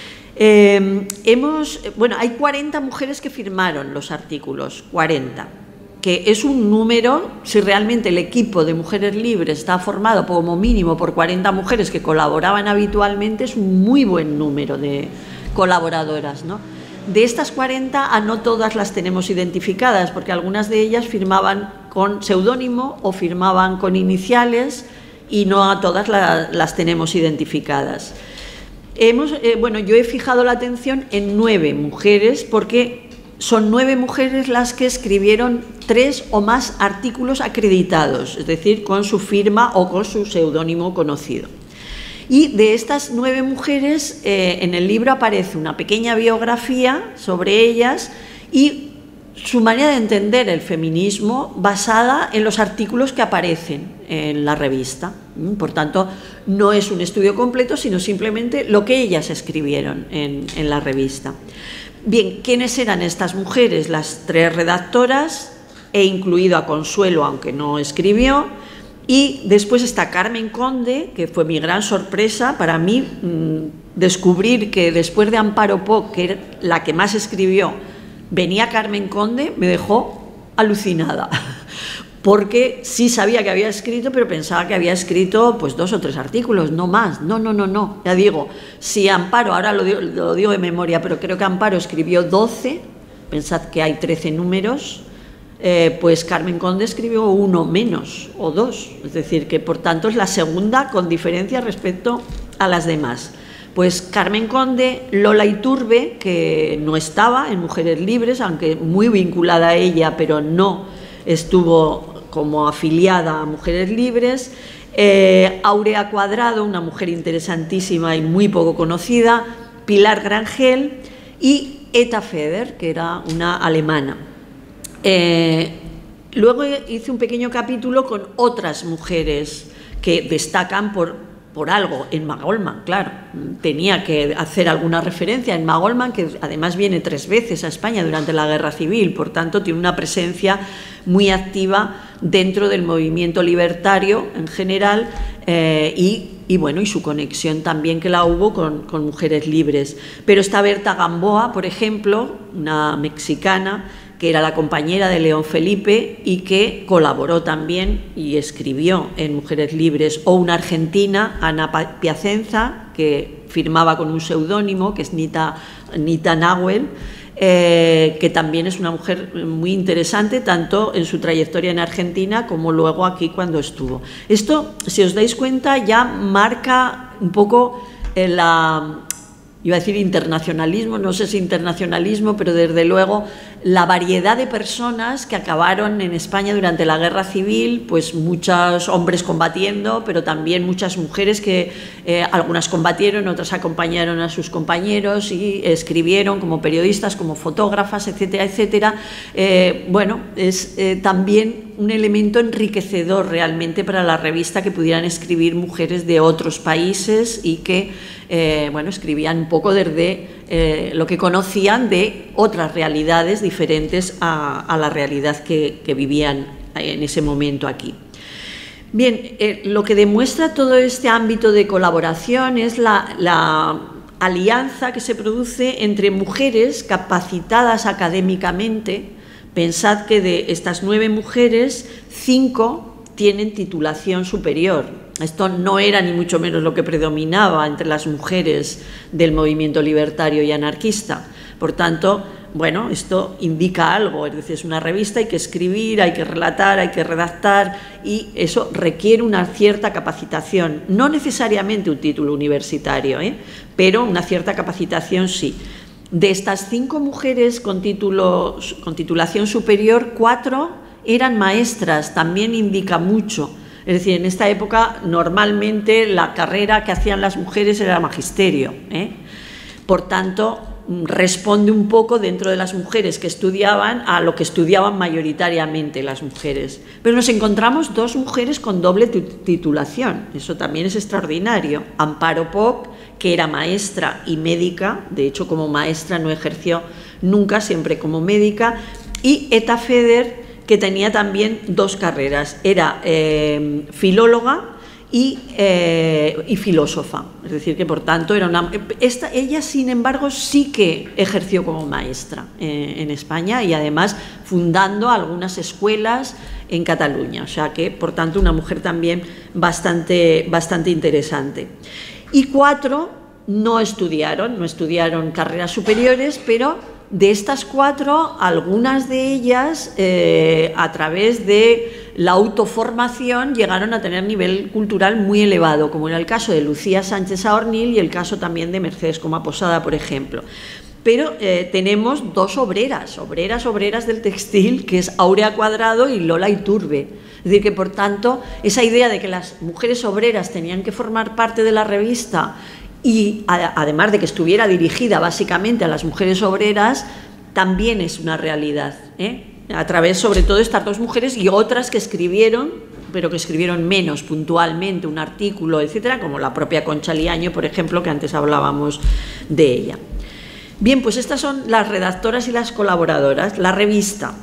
Eh, hemos, bueno, hay cuarenta mujeres que firmaron los artículos, cuarenta. Que es un número, si realmente el equipo de Mujeres Libres está formado como mínimo por cuarenta mujeres que colaboraban habitualmente, es un muy buen número de colaboradoras, ¿no? De estas cuarenta, a no todas las tenemos identificadas, porque algunas de ellas firmaban con seudónimo o firmaban con iniciales, y no a todas la, las tenemos identificadas. Hemos, eh, bueno, yo he fijado la atención en nueve mujeres, porque son nueve mujeres las que escribieron tres o más artículos acreditados, es decir, con su firma o con su seudónimo conocido. Y de estas nueve mujeres, eh, en el libro aparece una pequeña biografía sobre ellas y su manera de entender el feminismo basada en los artículos que aparecen en la revista. Por tanto, no es un estudio completo, sino simplemente lo que ellas escribieron en, en la revista. Bien, ¿quiénes eran estas mujeres? Las tres redactoras, he incluido a Consuelo, aunque no escribió, y después está Carmen Conde, que fue mi gran sorpresa para mí, mmm, descubrir que después de Amparo Poch, que era la que más escribió, venía Carmen Conde, me dejó alucinada, porque sí sabía que había escrito, pero pensaba que había escrito pues dos o tres artículos, no más. No, no, no, no. Ya digo, si Amparo, ahora lo digo, lo digo de memoria, pero creo que Amparo escribió doce, pensad que hay trece números, eh, pues Carmen Conde escribió uno menos, o dos. Es decir, que por tanto es la segunda con diferencia respecto a las demás. Pues Carmen Conde, Lola Iturbe, que no estaba en Mujeres Libres, aunque muy vinculada a ella, pero no estuvo como afiliada a Mujeres Libres, eh, Aurea Cuadrado, una mujer interesantísima y muy poco conocida, Pilar Grangel y Eta Feder, que era una alemana. Eh, luego hice un pequeño capítulo con otras mujeres que destacan por, por algo. Emma Goldman, claro, tenía que hacer alguna referencia. Emma Goldman, que además viene tres veces a España durante la Guerra Civil, por tanto tiene una presencia muy activa dentro del movimiento libertario en general, eh, y, y bueno, y su conexión también que la hubo con, con mujeres libres. Pero está Berta Gamboa, por ejemplo, una mexicana, que era la compañera de León Felipe y que colaboró también y escribió en Mujeres Libres, o una argentina, Ana Piacenza, que firmaba con un seudónimo, que es Nita, Nita Nahuel, eh, que también es una mujer muy interesante, tanto en su trayectoria en Argentina como luego aquí cuando estuvo. Esto, si os dais cuenta, ya marca un poco eh, la... iba a decir internacionalismo, no sé si internacionalismo, pero desde luego la variedad de personas que acabaron en España durante la Guerra Civil, pues muchos hombres combatiendo, pero también muchas mujeres que eh, algunas combatieron, otras acompañaron a sus compañeros y escribieron como periodistas, como fotógrafas, etcétera, etcétera. Eh, bueno, es eh, también un elemento enriquecedor realmente para la revista, que pudieran escribir mujeres de otros países y que eh, bueno, escribían un poco desde eh, lo que conocían de otras realidades diferentes a, a la realidad que, que vivían en ese momento aquí. Bien, eh, lo que demuestra todo este ámbito de colaboración es la, la alianza que se produce entre mujeres capacitadas académicamente. Pensad que de estas nueve mujeres, cinco tienen titulación superior. Esto no era ni mucho menos lo que predominaba entre las mujeres del movimiento libertario y anarquista. Por tanto, bueno, esto indica algo, es decir, es una revista, hay que escribir, hay que relatar, hay que redactar, y eso requiere una cierta capacitación, no necesariamente un título universitario, ¿eh? pero una cierta capacitación sí. De estas cinco mujeres con, título, con titulación superior, cuatro eran maestras, también indica mucho. Es decir, en esta época normalmente la carrera que hacían las mujeres era magisterio, ¿eh? Por tanto, responde un poco dentro de las mujeres que estudiaban a lo que estudiaban mayoritariamente las mujeres. Pero nos encontramos dos mujeres con doble titulación, eso también es extraordinario. Amparo Poc, que era maestra y médica, de hecho como maestra no ejerció nunca, siempre como médica, y Eta Feder, que tenía también dos carreras, era eh, filóloga y, eh, y filósofa, es decir, que por tanto era una... Esta, ella, sin embargo, sí que ejerció como maestra eh, en España, y además fundando algunas escuelas en Cataluña, o sea que, por tanto, una mujer también bastante, bastante interesante. Y cuatro no estudiaron, no estudiaron carreras superiores, pero de estas cuatro, algunas de ellas, eh, a través de la autoformación, llegaron a tener nivel cultural muy elevado, como era el caso de Lucía Sánchez Saornil y el caso también de Mercedes Coma Posada, por ejemplo. Pero eh, tenemos dos obreras, obreras, obreras del textil, que es Áurea Cuadrado y Lola Iturbe. Es decir, que por tanto, esa idea de que las mujeres obreras tenían que formar parte de la revista, y además de que estuviera dirigida básicamente a las mujeres obreras, también es una realidad, ¿eh? A través sobre todo de estas dos mujeres y otras que escribieron, pero que escribieron menos puntualmente un artículo, etcétera, como la propia Concha Liaño, por ejemplo, que antes hablábamos de ella. Bien, pues estas son las redactoras y las colaboradoras. La revista,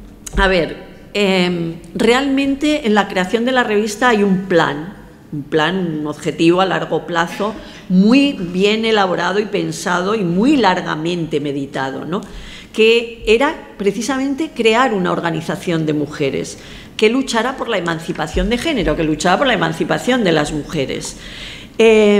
a ver, eh, realmente en la creación de la revista hay un plan, un plan, un objetivo a largo plazo, muy bien elaborado y pensado y muy largamente meditado, ¿no? Que era precisamente crear una organización de mujeres que luchara por la emancipación de género, que luchara por la emancipación de las mujeres. Eh,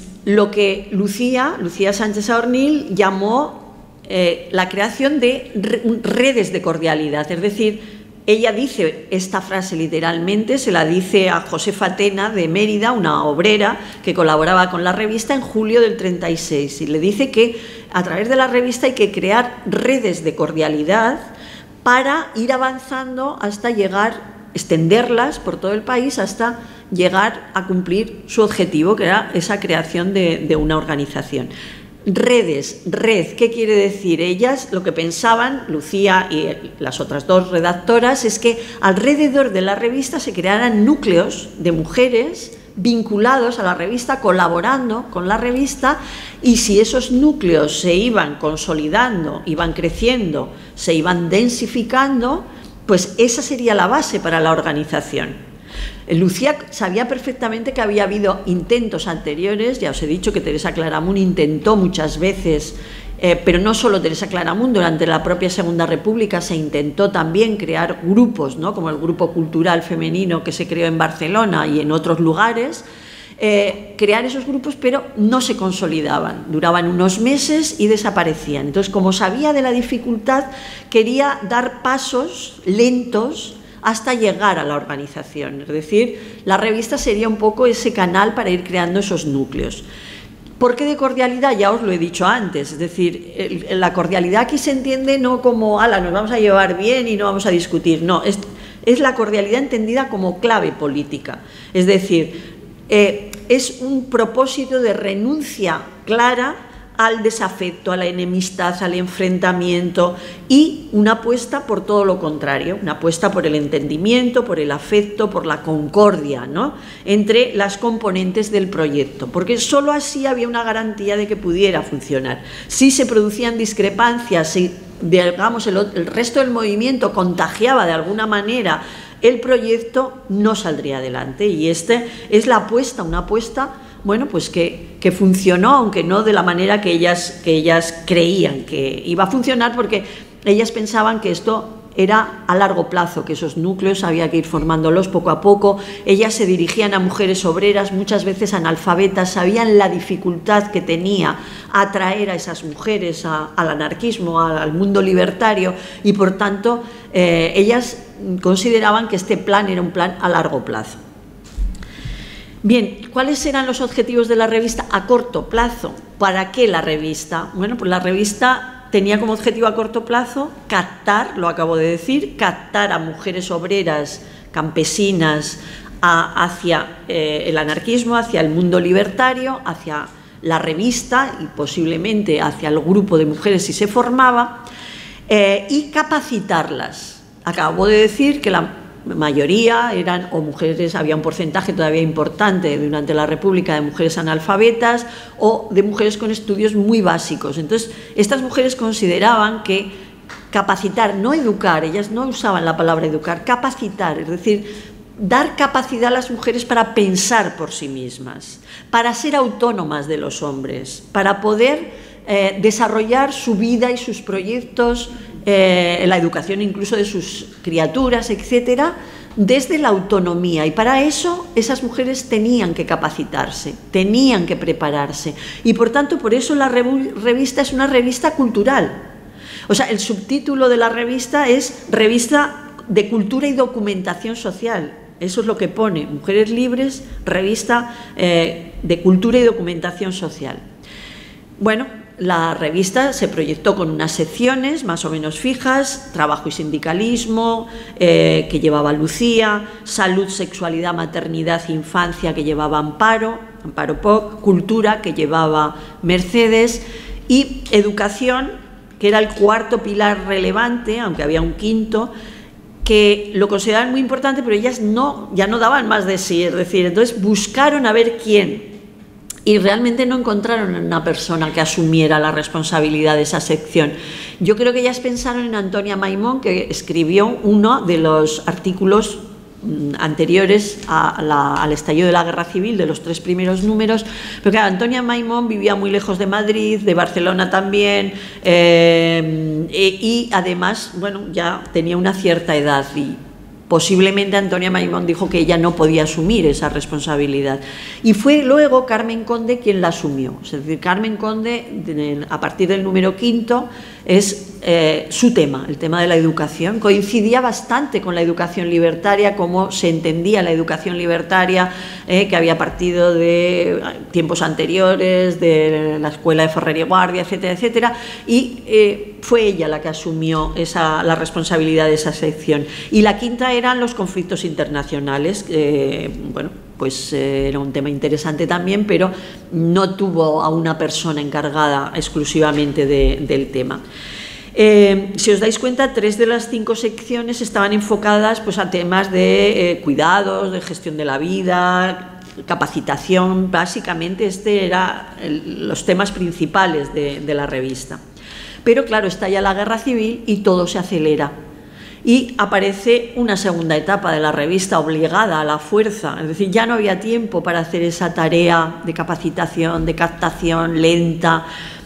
lo que Lucía, Lucía Sánchez Saornil llamó eh, la creación de redes de cordialidad, es decir, ella dice esta frase literalmente, se la dice a Josefa Tena de Mérida, una obrera que colaboraba con la revista en julio del treinta y seis, y le dice que a través de la revista hay que crear redes de cordialidad para ir avanzando hasta llegar, extenderlas por todo el país hasta llegar a cumplir su objetivo, que era esa creación de, de una organización. Redes, red, ¿qué quiere decir? Ellas lo que pensaban, Lucía y las otras dos redactoras, es que alrededor de la revista se crearan núcleos de mujeres vinculados a la revista, colaborando con la revista, y si esos núcleos se iban consolidando, iban creciendo, se iban densificando, pues esa sería la base para la organización. Lucía sabía perfectamente que había habido intentos anteriores, ya os he dicho que Teresa Claramunt intentó muchas veces, eh, pero no solo Teresa Claramunt, durante la propia Segunda República se intentó también crear grupos, ¿no?, como el Grupo Cultural Femenino que se creó en Barcelona y en otros lugares, eh, crear esos grupos, pero no se consolidaban, duraban unos meses y desaparecían. Entonces, como sabía de la dificultad, quería dar pasos lentos hasta llegar a la organización, es decir, la revista sería un poco ese canal para ir creando esos núcleos. ¿Por qué de cordialidad? Ya os lo he dicho antes, es decir, el, la cordialidad aquí se entiende no como, ala, nos vamos a llevar bien y no vamos a discutir, no, es, es la cordialidad entendida como clave política, es decir, eh, es un propósito de renuncia clara al desafecto, a la enemistad, al enfrentamiento, y una apuesta por todo lo contrario, una apuesta por el entendimiento, por el afecto, por la concordia, ¿no?, entre las componentes del proyecto, porque sólo así había una garantía de que pudiera funcionar. Si se producían discrepancias, si, digamos, el, el resto del movimiento contagiaba de alguna manera el proyecto, no saldría adelante, y esta es la apuesta, una apuesta, bueno, pues que, que funcionó, aunque no de la manera que ellas, que ellas creían que iba a funcionar, porque ellas pensaban que esto era a largo plazo, que esos núcleos había que ir formándolos poco a poco. Ellas se dirigían a mujeres obreras, muchas veces analfabetas, sabían la dificultad que tenía atraer a esas mujeres a, al anarquismo, al, al mundo libertario, y por tanto eh, ellas consideraban que este plan era un plan a largo plazo. Bien, ¿cuáles eran los objetivos de la revista a corto plazo? ¿Para qué la revista? Bueno, pues la revista tenía como objetivo a corto plazo captar, lo acabo de decir, captar a mujeres obreras, campesinas, a, hacia eh, el anarquismo, hacia el mundo libertario, hacia la revista y posiblemente hacia el grupo de mujeres si se formaba, eh, y capacitarlas. Acabo de decir que la mayoría eran o mujeres, había un porcentaje todavía importante durante la República de mujeres analfabetas o de mujeres con estudios muy básicos. Entonces, estas mujeres consideraban que capacitar, no educar, ellas no usaban la palabra educar, capacitar, es decir, dar capacidad a las mujeres para pensar por sí mismas, para ser autónomas de los hombres, para poder eh, desarrollar su vida y sus proyectos, eh, la educación incluso de sus criaturas, etcétera, desde la autonomía. Y para eso esas mujeres tenían que capacitarse, tenían que prepararse. Y por tanto, por eso la revista es una revista cultural. O sea, el subtítulo de la revista es Revista de Cultura y Documentación Social. Eso es lo que pone, Mujeres Libres, Revista eh, de Cultura y Documentación Social. Bueno, la revista se proyectó con unas secciones más o menos fijas: trabajo y sindicalismo, eh, que llevaba Lucía; salud, sexualidad, maternidad e infancia, que llevaba Amparo, Amparo Poc; cultura, que llevaba Mercedes; y educación, que era el cuarto pilar relevante, aunque había un quinto, que lo consideraban muy importante, pero ellas no, ya no daban más de sí, es decir, entonces buscaron a ver quién, y realmente no encontraron una persona que asumiera la responsabilidad de esa sección. Yo creo que ellas pensaron en Antonia Maimón, que escribió uno de los artículos anteriores a la, al estallido de la Guerra Civil, de los tres primeros números, pero claro, Antonia Maimón vivía muy lejos de Madrid, de Barcelona también, eh, y además, bueno, ya tenía una cierta edad, y posiblemente Antonia Maimón dijo que ella no podía asumir esa responsabilidad. Y fue luego Carmen Conde quien la asumió. Es decir, Carmen Conde, a partir del número quinto, es eh, su tema, el tema de la educación. Coincidía bastante con la educación libertaria, cómo se entendía la educación libertaria, eh, que había partido de tiempos anteriores, de la escuela de Ferrer y Guardia, etcétera, etcétera. Y eh, fue ella la que asumió esa, la responsabilidad de esa sección. Y la quinta eran los conflictos internacionales, eh, bueno, pues eh, era un tema interesante también, pero no tuvo a una persona encargada exclusivamente de, del tema. Eh, si os dais cuenta, tres de las cinco secciones estaban enfocadas pues, a temas de eh, cuidados, de gestión de la vida, capacitación. Básicamente este era el, los temas principales de, de la revista. Pero claro, estalla la guerra civil y todo se acelera. Y aparece una segunda etapa de la revista obligada a la fuerza, es decir, ya no había tiempo para hacer esa tarea de capacitación, de captación lenta,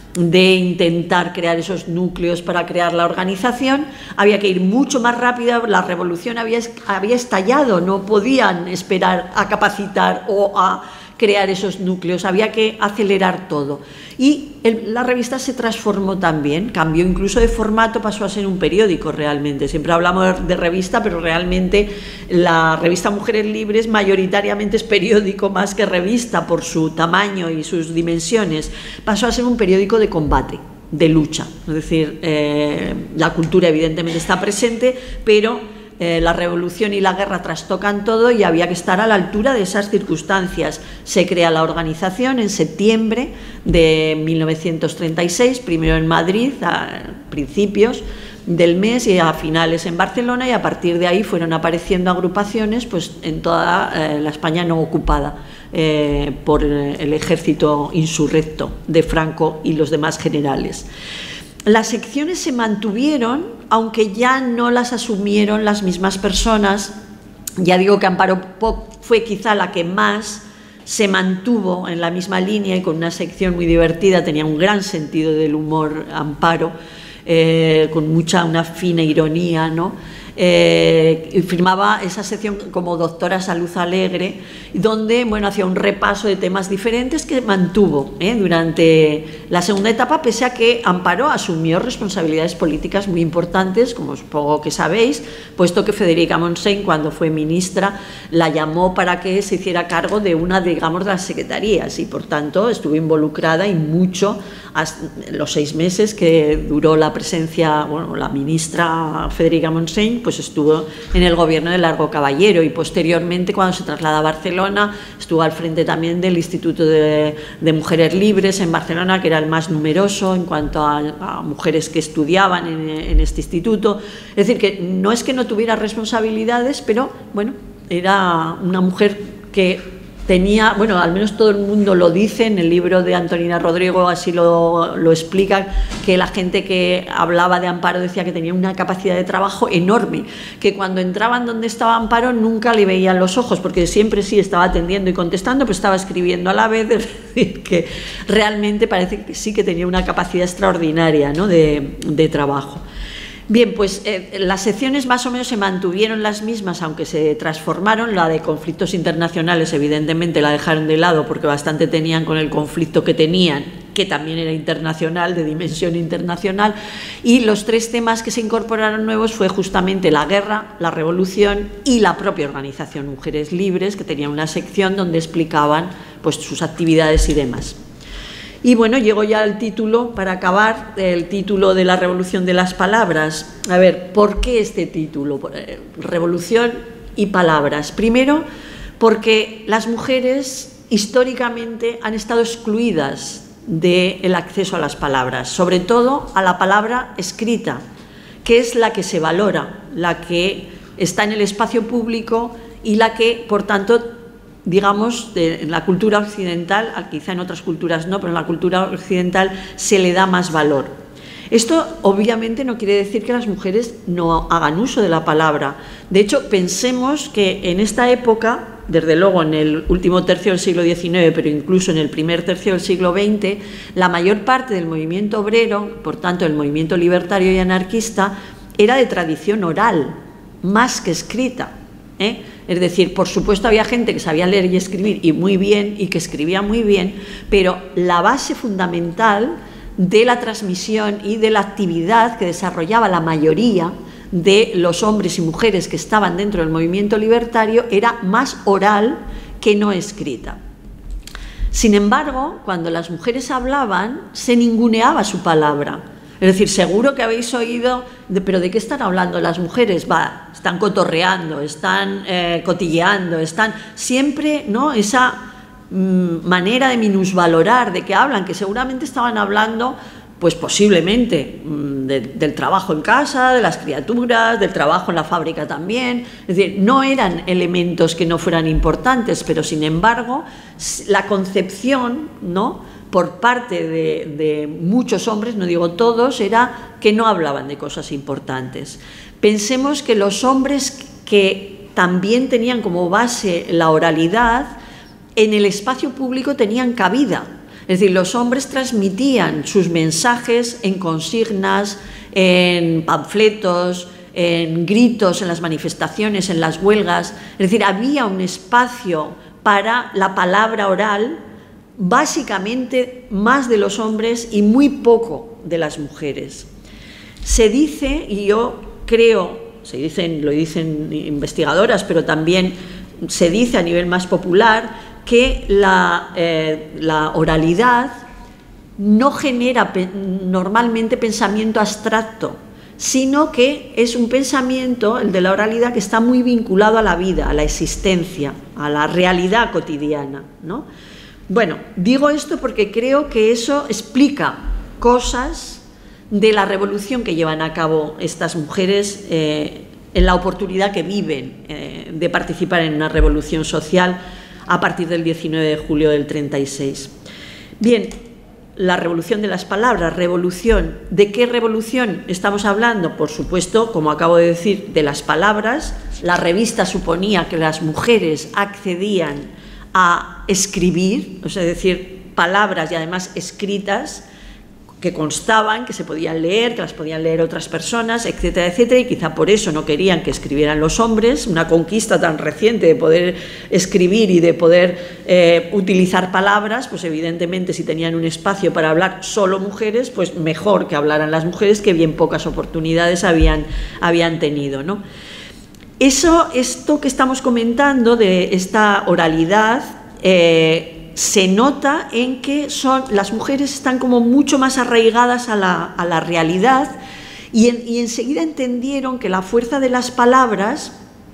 de intentar crear esos núcleos para crear la organización. Había que ir mucho más rápido, la revolución había, había estallado, no podían esperar a capacitar o a crear esos núcleos, había que acelerar todo. Y el, la revista se transformó también, cambió incluso de formato, pasó a ser un periódico realmente. Siempre hablamos de revista, pero realmente la revista Mujeres Libres mayoritariamente es periódico más que revista por su tamaño y sus dimensiones. Pasó a ser un periódico de combate, de lucha. Es decir, eh, la cultura evidentemente está presente, pero Eh, la revolución y la guerra trastocan todo y había que estar a la altura de esas circunstancias. Se crea la organización en septiembre de mil novecientos treinta y seis, primero en Madrid, a principios del mes, y a finales en Barcelona, y a partir de ahí fueron apareciendo agrupaciones pues, en toda eh, la España no ocupada eh, por el ejército insurrecto de Franco y los demás generales. Las secciones se mantuvieron, aunque ya no las asumieron las mismas personas. Ya digo que Amparo Poch fue quizá la que más se mantuvo en la misma línea y con una sección muy divertida, tenía un gran sentido del humor Amparo, eh, con mucha, una fina ironía, ¿no? Eh, y firmaba esa sección como Doctora Salud Alegre, donde bueno, hacía un repaso de temas diferentes que mantuvo ¿eh? durante la segunda etapa, pese a que Amparo asumió responsabilidades políticas muy importantes, como supongo que sabéis, puesto que Federica Montseny, cuando fue ministra, la llamó para que se hiciera cargo de una, digamos, de las secretarías, y por tanto estuvo involucrada y mucho hasta los seis meses que duró la presencia, bueno, la ministra Federica Montseny, pues estuvo en el gobierno de Largo Caballero, y posteriormente, cuando se traslada a Barcelona, estuvo al frente también del Instituto de, de Mujeres Libres en Barcelona, que era el más numeroso en cuanto a, a mujeres que estudiaban en, en este instituto. Es decir, que no es que no tuviera responsabilidades, pero bueno, era una mujer que tenía, bueno, al menos todo el mundo lo dice, en el libro de Antonina Rodrigo así lo, lo explica, que la gente que hablaba de Amparo decía que tenía una capacidad de trabajo enorme, que cuando entraban donde estaba Amparo nunca le veían los ojos, porque siempre sí estaba atendiendo y contestando, pero estaba escribiendo a la vez, es decir, que realmente parece que sí que tenía una capacidad extraordinaria, ¿no? de, de trabajo. Bien, pues eh, las secciones más o menos se mantuvieron las mismas, aunque se transformaron. La de conflictos internacionales evidentemente la dejaron de lado porque bastante tenían con el conflicto que tenían, que también era internacional, de dimensión internacional, y los tres temas que se incorporaron nuevos fue justamente la guerra, la revolución y la propia organización Mujeres Libres, que tenía una sección donde explicaban pues, sus actividades y demás. Y bueno, llego ya al título, para acabar, el título de la revolución de las palabras. A ver, ¿por qué este título? Revolución y palabras. Primero, porque las mujeres históricamente han estado excluidas del acceso a las palabras, sobre todo a la palabra escrita, que es la que se valora, la que está en el espacio público y la que, por tanto, digamos, de, en la cultura occidental, quizá en otras culturas no, pero en la cultura occidental se le da más valor. Esto obviamente no quiere decir que las mujeres no hagan uso de la palabra. De hecho, pensemos que en esta época, desde luego en el último tercio del siglo diecinueve, pero incluso en el primer tercio del siglo veinte, la mayor parte del movimiento obrero, por tanto el movimiento libertario y anarquista, era de tradición oral, más que escrita, ¿eh? Es decir, por supuesto había gente que sabía leer y escribir y muy bien, y que escribía muy bien, pero la base fundamental de la transmisión y de la actividad que desarrollaba la mayoría de los hombres y mujeres que estaban dentro del movimiento libertario era más oral que no escrita. Sin embargo, cuando las mujeres hablaban, se ninguneaba su palabra, Es decir, seguro que habéis oído, de, pero ¿de qué están hablando las mujeres? Va, están cotorreando, están eh, cotilleando, están siempre, ¿no? Esa mmm, manera de minusvalorar de que hablan, que seguramente estaban hablando, pues posiblemente, mmm, de, del trabajo en casa, de las criaturas, del trabajo en la fábrica también. Es decir, no eran elementos que no fueran importantes, pero sin embargo, la concepción, ¿no?, por parte de, de muchos hombres, no digo todos, era que no hablaban de cosas importantes. Pensemos que los hombres que también tenían como base la oralidad, en el espacio público tenían cabida. Es decir, los hombres transmitían sus mensajes en consignas, en panfletos, en gritos, en las manifestaciones, en las huelgas. Es decir, había un espacio para la palabra oral, básicamente más de los hombres y muy poco de las mujeres. Se dice, y yo creo, se dicen, lo dicen investigadoras, pero también se dice a nivel más popular, que la, eh, la oralidad no genera pe- normalmente pensamiento abstracto, sino que es un pensamiento, el de la oralidad, que está muy vinculado a la vida, a la existencia, a la realidad cotidiana, ¿no? Bueno, digo esto porque creo que eso explica cosas de la revolución que llevan a cabo estas mujeres eh, en la oportunidad que viven eh, de participar en una revolución social a partir del diecinueve de julio del treinta y seis. Bien, la revolución de las palabras, revolución. ¿De qué revolución estamos hablando? Por supuesto, como acabo de decir, de las palabras. La revista suponía que las mujeres accedían a escribir, o sea, es decir, palabras y además escritas que constaban, que se podían leer, que las podían leer otras personas, etcétera, etcétera, y quizá por eso no querían que escribieran los hombres, una conquista tan reciente de poder escribir y de poder eh, utilizar palabras, pues evidentemente si tenían un espacio para hablar solo mujeres, pues mejor que hablaran las mujeres, que bien pocas oportunidades habían, habían tenido, ¿no? Eso, esto que estamos comentando de esta oralidad, eh, se nota en que son, las mujeres están como mucho más arraigadas a la, a la realidad y, en, y enseguida entendieron que la fuerza de las palabras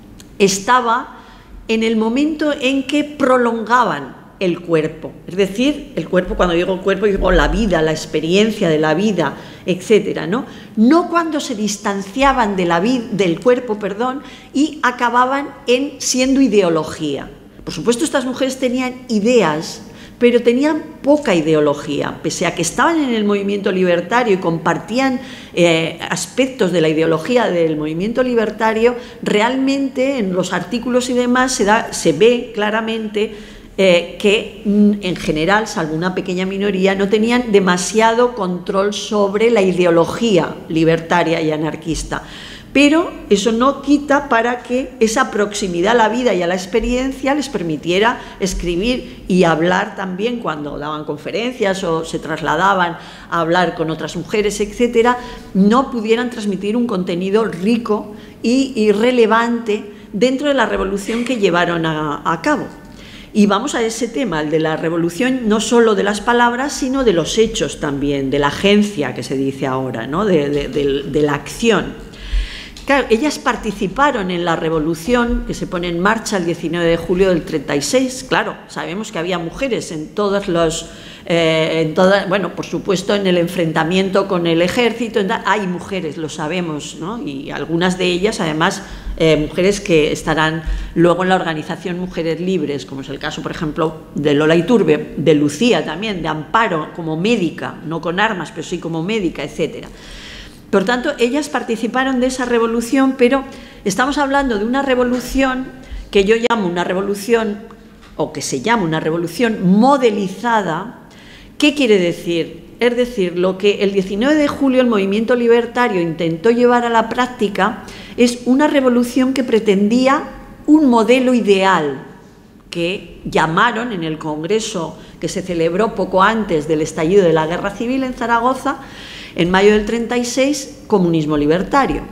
estaba en el momento en que prolongaban el cuerpo, es decir, el cuerpo, cuando digo cuerpo, digo la vida, la experiencia de la vida, etcétera, ¿no? No cuando se distanciaban de la vida, del cuerpo, perdón, y acababan en siendo ideología. Por supuesto, estas mujeres tenían ideas, pero tenían poca ideología, pese a que estaban en el movimiento libertario y compartían eh, aspectos de la ideología del movimiento libertario. Realmente en los artículos y demás se, da, se ve claramente Eh, que en general, salvo una pequeña minoría, no tenían demasiado control sobre la ideología libertaria y anarquista. Pero eso no quita para que esa proximidad a la vida y a la experiencia les permitiera escribir y hablar también cuando daban conferencias o se trasladaban a hablar con otras mujeres, etcétera, no pudieran transmitir un contenido rico y, y relevante dentro de la revolución que llevaron a, a cabo. Y vamos a ese tema, el de la revolución, no solo de las palabras, sino de los hechos también, de la agencia que se dice ahora, ¿no? de, de, de, de la acción. Claro, ellas participaron en la revolución que se pone en marcha el diecinueve de julio del treinta y seis. Claro, sabemos que había mujeres en todos los, eh, en toda, bueno, por supuesto en el enfrentamiento con el ejército, hay mujeres, lo sabemos, ¿no? Y algunas de ellas, además, eh, mujeres que estarán luego en la organización Mujeres Libres, como es el caso, por ejemplo, de Lola Iturbe, de Lucía también, de Amparo como médica, no con armas, pero sí como médica, etcétera. Por tanto, ellas participaron de esa revolución, pero estamos hablando de una revolución que yo llamo una revolución, o que se llama una revolución modelizada. ¿Qué quiere decir? Es decir, lo que el diecinueve de julio el movimiento libertario intentó llevar a la práctica es una revolución que pretendía un modelo ideal, que llamaron en el congreso que se celebró poco antes del estallido de la Guerra Civil en Zaragoza, en mayo del treinta y seis, comunismo libertario.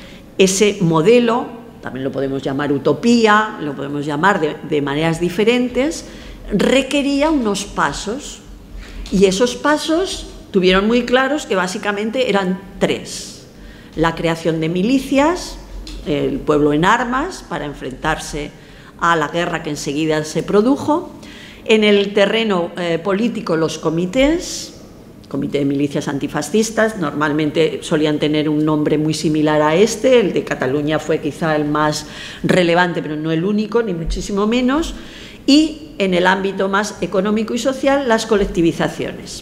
Ese modelo, también lo podemos llamar utopía, lo podemos llamar de, de maneras diferentes, requería unos pasos, y esos pasos tuvieron muy claros que básicamente eran tres: la creación de milicias, el pueblo en armas para enfrentarse a la guerra que enseguida se produjo; en el terreno eh, político, los comités, Comité de Milicias Antifascistas, normalmente solían tener un nombre muy similar a este. El de Cataluña fue quizá el más relevante, pero no el único, ni muchísimo menos. Y en el ámbito más económico y social, las colectivizaciones.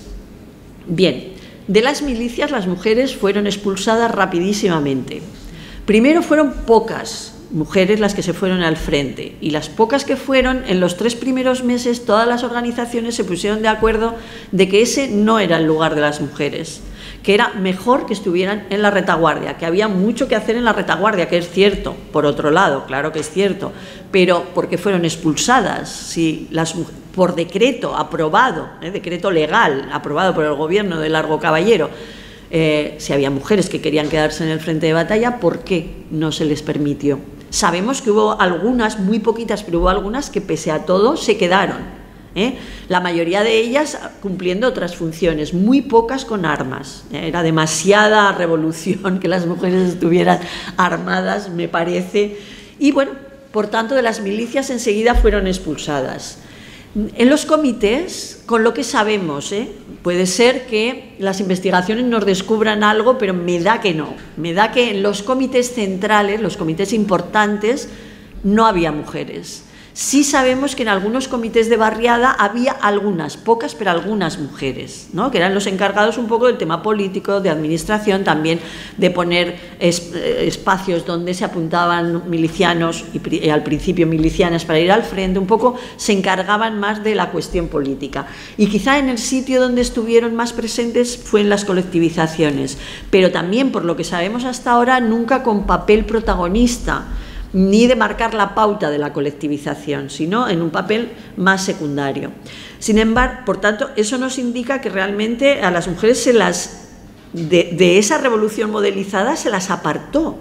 Bien, de las milicias las mujeres fueron expulsadas rapidísimamente. Primero fueron pocas mujeres las que se fueron al frente, y las pocas que fueron, en los tres primeros meses todas las organizaciones se pusieron de acuerdo de que ese no era el lugar de las mujeres, que era mejor que estuvieran en la retaguardia, que había mucho que hacer en la retaguardia, que es cierto, por otro lado, claro que es cierto, pero porque fueron expulsadas, si las, por decreto aprobado, ¿eh? decreto legal aprobado por el gobierno de Largo Caballero. Eh, si había mujeres que querían quedarse en el frente de batalla, ¿por qué no se les permitió? Sabemos que hubo algunas, muy poquitas, pero hubo algunas que pese a todo se quedaron, ¿eh? La mayoría de ellas cumpliendo otras funciones, muy pocas con armas. ¿eh? Era demasiada revolución que las mujeres estuvieran armadas, me parece, y bueno, por tanto, de las milicias enseguida fueron expulsadas. En los comités, con lo que sabemos, ¿eh? puede ser que las investigaciones nos descubran algo, pero me da que no. Me da que en los comités centrales, los comités importantes, no había mujeres. Sí sabemos que en algunos comités de barriada había algunas, pocas, pero algunas mujeres, ¿no? que eran los encargados un poco del tema político, de administración, también de poner es, espacios donde se apuntaban milicianos y, y al principio milicianas para ir al frente, un poco se encargaban más de la cuestión política. Y quizá en el sitio donde estuvieron más presentes fue en las colectivizaciones, pero también, por lo que sabemos hasta ahora, nunca con papel protagonista, ni de marcar la pauta de la colectivización, sino en un papel más secundario. Sin embargo, por tanto, eso nos indica que realmente a las mujeres se las, de, de esa revolución modelizada se las apartó.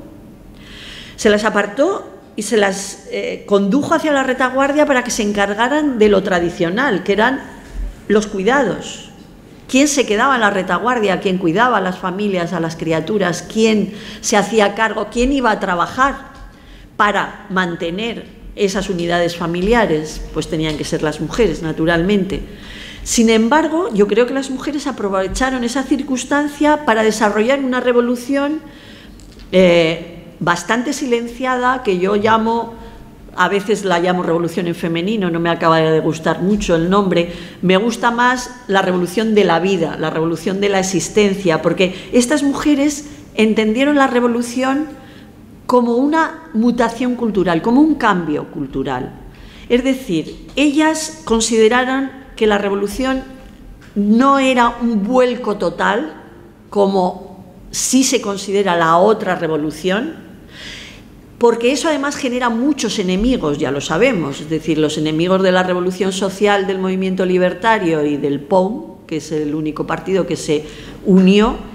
Se las apartó y se las eh, condujo hacia la retaguardia para que se encargaran de lo tradicional, que eran los cuidados. ¿Quién se quedaba en la retaguardia? ¿Quién cuidaba a las familias, a las criaturas? ¿Quién se hacía cargo? ¿Quién iba a trabajar para mantener esas unidades familiares? Pues tenían que ser las mujeres, naturalmente. Sin embargo, yo creo que las mujeres aprovecharon esa circunstancia para desarrollar una revolución eh, bastante silenciada, que yo llamo, a veces la llamo revolución en femenino, no me acaba de gustar mucho el nombre, me gusta más la revolución de la vida, la revolución de la existencia, porque estas mujeres entendieron la revolución como una mutación cultural, como un cambio cultural. Es decir, ellas consideraron que la revolución no era un vuelco total, como sí se considera la otra revolución, porque eso además genera muchos enemigos, ya lo sabemos, es decir, los enemigos de la revolución social del movimiento libertario y del P O U, que es el único partido que se unió,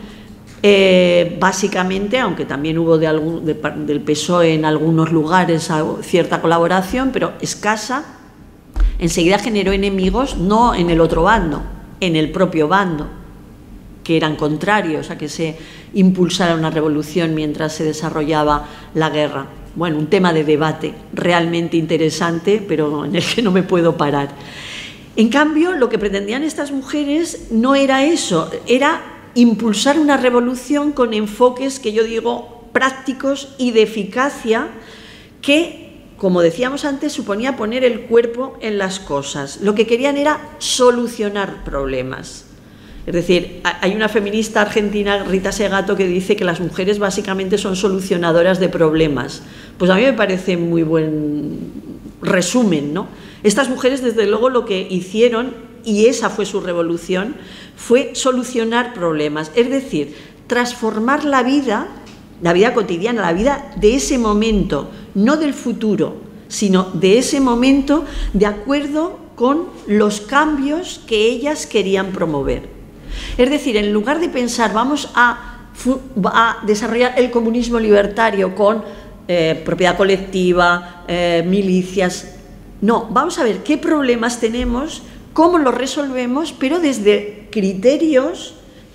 Eh, básicamente, aunque también hubo de algún, de, del P S O E en algunos lugares cierta colaboración, pero escasa, enseguida generó enemigos no en el otro bando, en el propio bando, que eran contrarios a que se impulsara una revolución mientras se desarrollaba la guerra. Bueno, un tema de debate realmente interesante, pero en el que no me puedo parar. En cambio, lo que pretendían estas mujeres no era eso, era impulsar una revolución con enfoques que yo digo prácticos y de eficacia, que, como decíamos antes, suponía poner el cuerpo en las cosas. Lo que querían era solucionar problemas. Es decir, hay una feminista argentina, Rita Segato, que dice que las mujeres básicamente son solucionadoras de problemas. Pues a mí me parece muy buen resumen, ¿no? Estas mujeres, desde luego, lo que hicieron, y esa fue su revolución, fue solucionar problemas, es decir, transformar la vida, la vida cotidiana, la vida de ese momento, no del futuro, sino de ese momento, de acuerdo con los cambios que ellas querían promover. Es decir, en lugar de pensar vamos a, a desarrollar el comunismo libertario con eh, propiedad colectiva, eh, milicias, no, vamos a ver qué problemas tenemos, cómo los resolvemos, pero desde criterios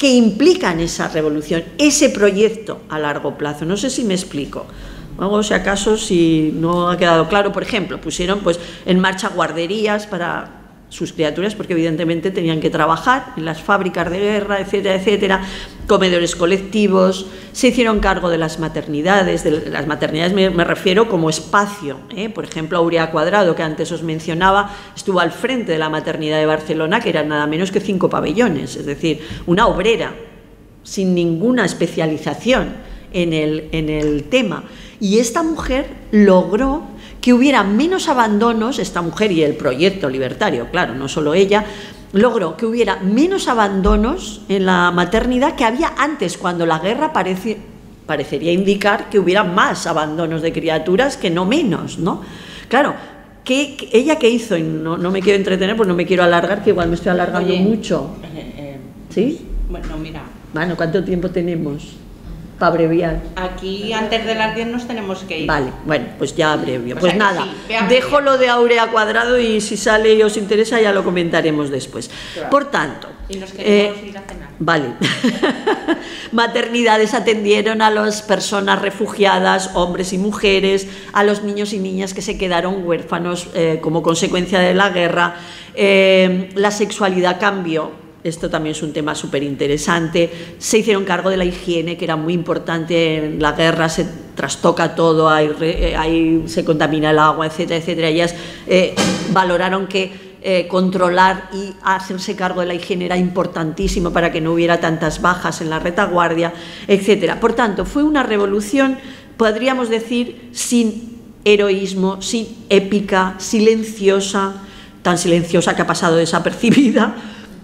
que implican esa revolución, ese proyecto a largo plazo. No sé si me explico. Luego, si acaso, si no ha quedado claro, por ejemplo, pusieron pues, en marcha guarderías para sus criaturas, porque evidentemente tenían que trabajar en las fábricas de guerra, etcétera, etcétera, comedores colectivos, se hicieron cargo de las maternidades, de las maternidades me, me refiero como espacio, ¿eh? Por ejemplo, Aurea Cuadrado, que antes os mencionaba, estuvo al frente de la maternidad de Barcelona, que eran nada menos que cinco pabellones, es decir, una obrera, sin ninguna especialización en el, en el tema, y esta mujer logró que hubiera menos abandonos, esta mujer y el proyecto libertario, claro, no solo ella, logró que hubiera menos abandonos en la maternidad que había antes, cuando la guerra parece, parecería indicar que hubiera más abandonos de criaturas que no menos, ¿no? Claro, ¿qué, qué, ¿ella qué hizo? Y no, no me quiero entretener, pues no me quiero alargar, que igual me estoy alargando Oye, mucho. Eh, eh, ¿Sí? Bueno, mira. Bueno, ¿cuánto tiempo tenemos para abreviar? Aquí antes de las diez nos tenemos que ir. Vale, bueno, pues ya abrevio. Pues O sea nada, sí, dejo lo de Aurea Cuadrado y si sale y os interesa ya lo comentaremos después. Claro. Por tanto... Y nos queremos eh, ir a cenar. Vale. Maternidades atendieron a las personas refugiadas, hombres y mujeres, a los niños y niñas que se quedaron huérfanos eh, como consecuencia de la guerra. Eh, la sexualidad cambió. Esto también es un tema súper interesante. Se hicieron cargo de la higiene, que era muy importante. En la guerra se trastoca todo, hay, hay, se contamina el agua, etcétera, etcétera. Ellas eh, valoraron que eh, controlar y hacerse cargo de la higiene era importantísimo para que no hubiera tantas bajas en la retaguardia, etcétera. Por tanto, fue una revolución, podríamos decir, sin heroísmo, sin épica, silenciosa, tan silenciosa que ha pasado desapercibida.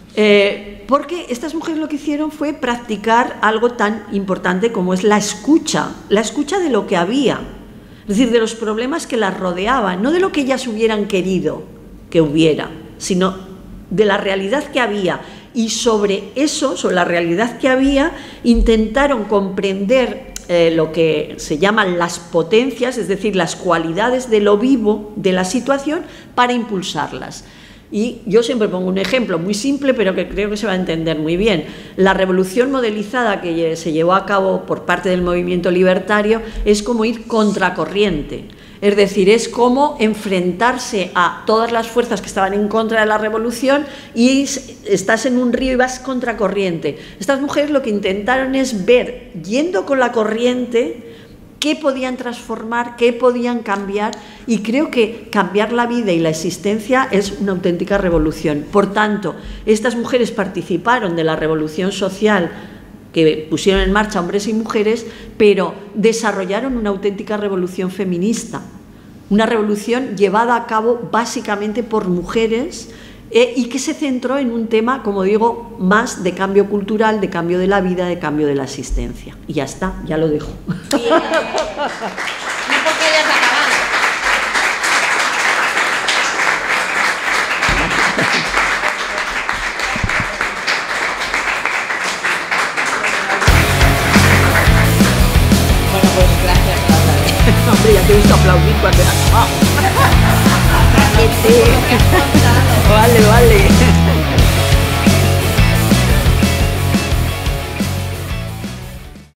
Eh, porque estas mujeres lo que hicieron fue practicar algo tan importante como es la escucha, la escucha de lo que había, es decir, de los problemas que las rodeaban, no de lo que ellas hubieran querido que hubiera, sino de la realidad que había, y sobre eso, sobre la realidad que había, intentaron comprender eh, lo que se llaman las potencias, es decir, las cualidades de lo vivo de la situación para impulsarlas. Y yo siempre pongo un ejemplo muy simple, pero que creo que se va a entender muy bien. La revolución modelizada que se llevó a cabo por parte del movimiento libertario es como ir contracorriente. Es decir, es como enfrentarse a todas las fuerzas que estaban en contra de la revolución y estás en un río y vas contracorriente. Estas mujeres lo que intentaron es ver, yendo con la corriente, qué podían transformar, qué podían cambiar, y creo que cambiar la vida y la existencia es una auténtica revolución. Por tanto, estas mujeres participaron de la revolución social que pusieron en marcha hombres y mujeres, pero desarrollaron una auténtica revolución feminista, una revolución llevada a cabo básicamente por mujeres, Eh, y que se centró en un tema, como digo, más de cambio cultural, de cambio de la vida, de cambio de la existencia. Y ya está, ya lo dejo. Bien. No porque hayas acabado. Bueno, pues gracias, Laura. Hombre, ya te he visto aplaudir cuando he acabado.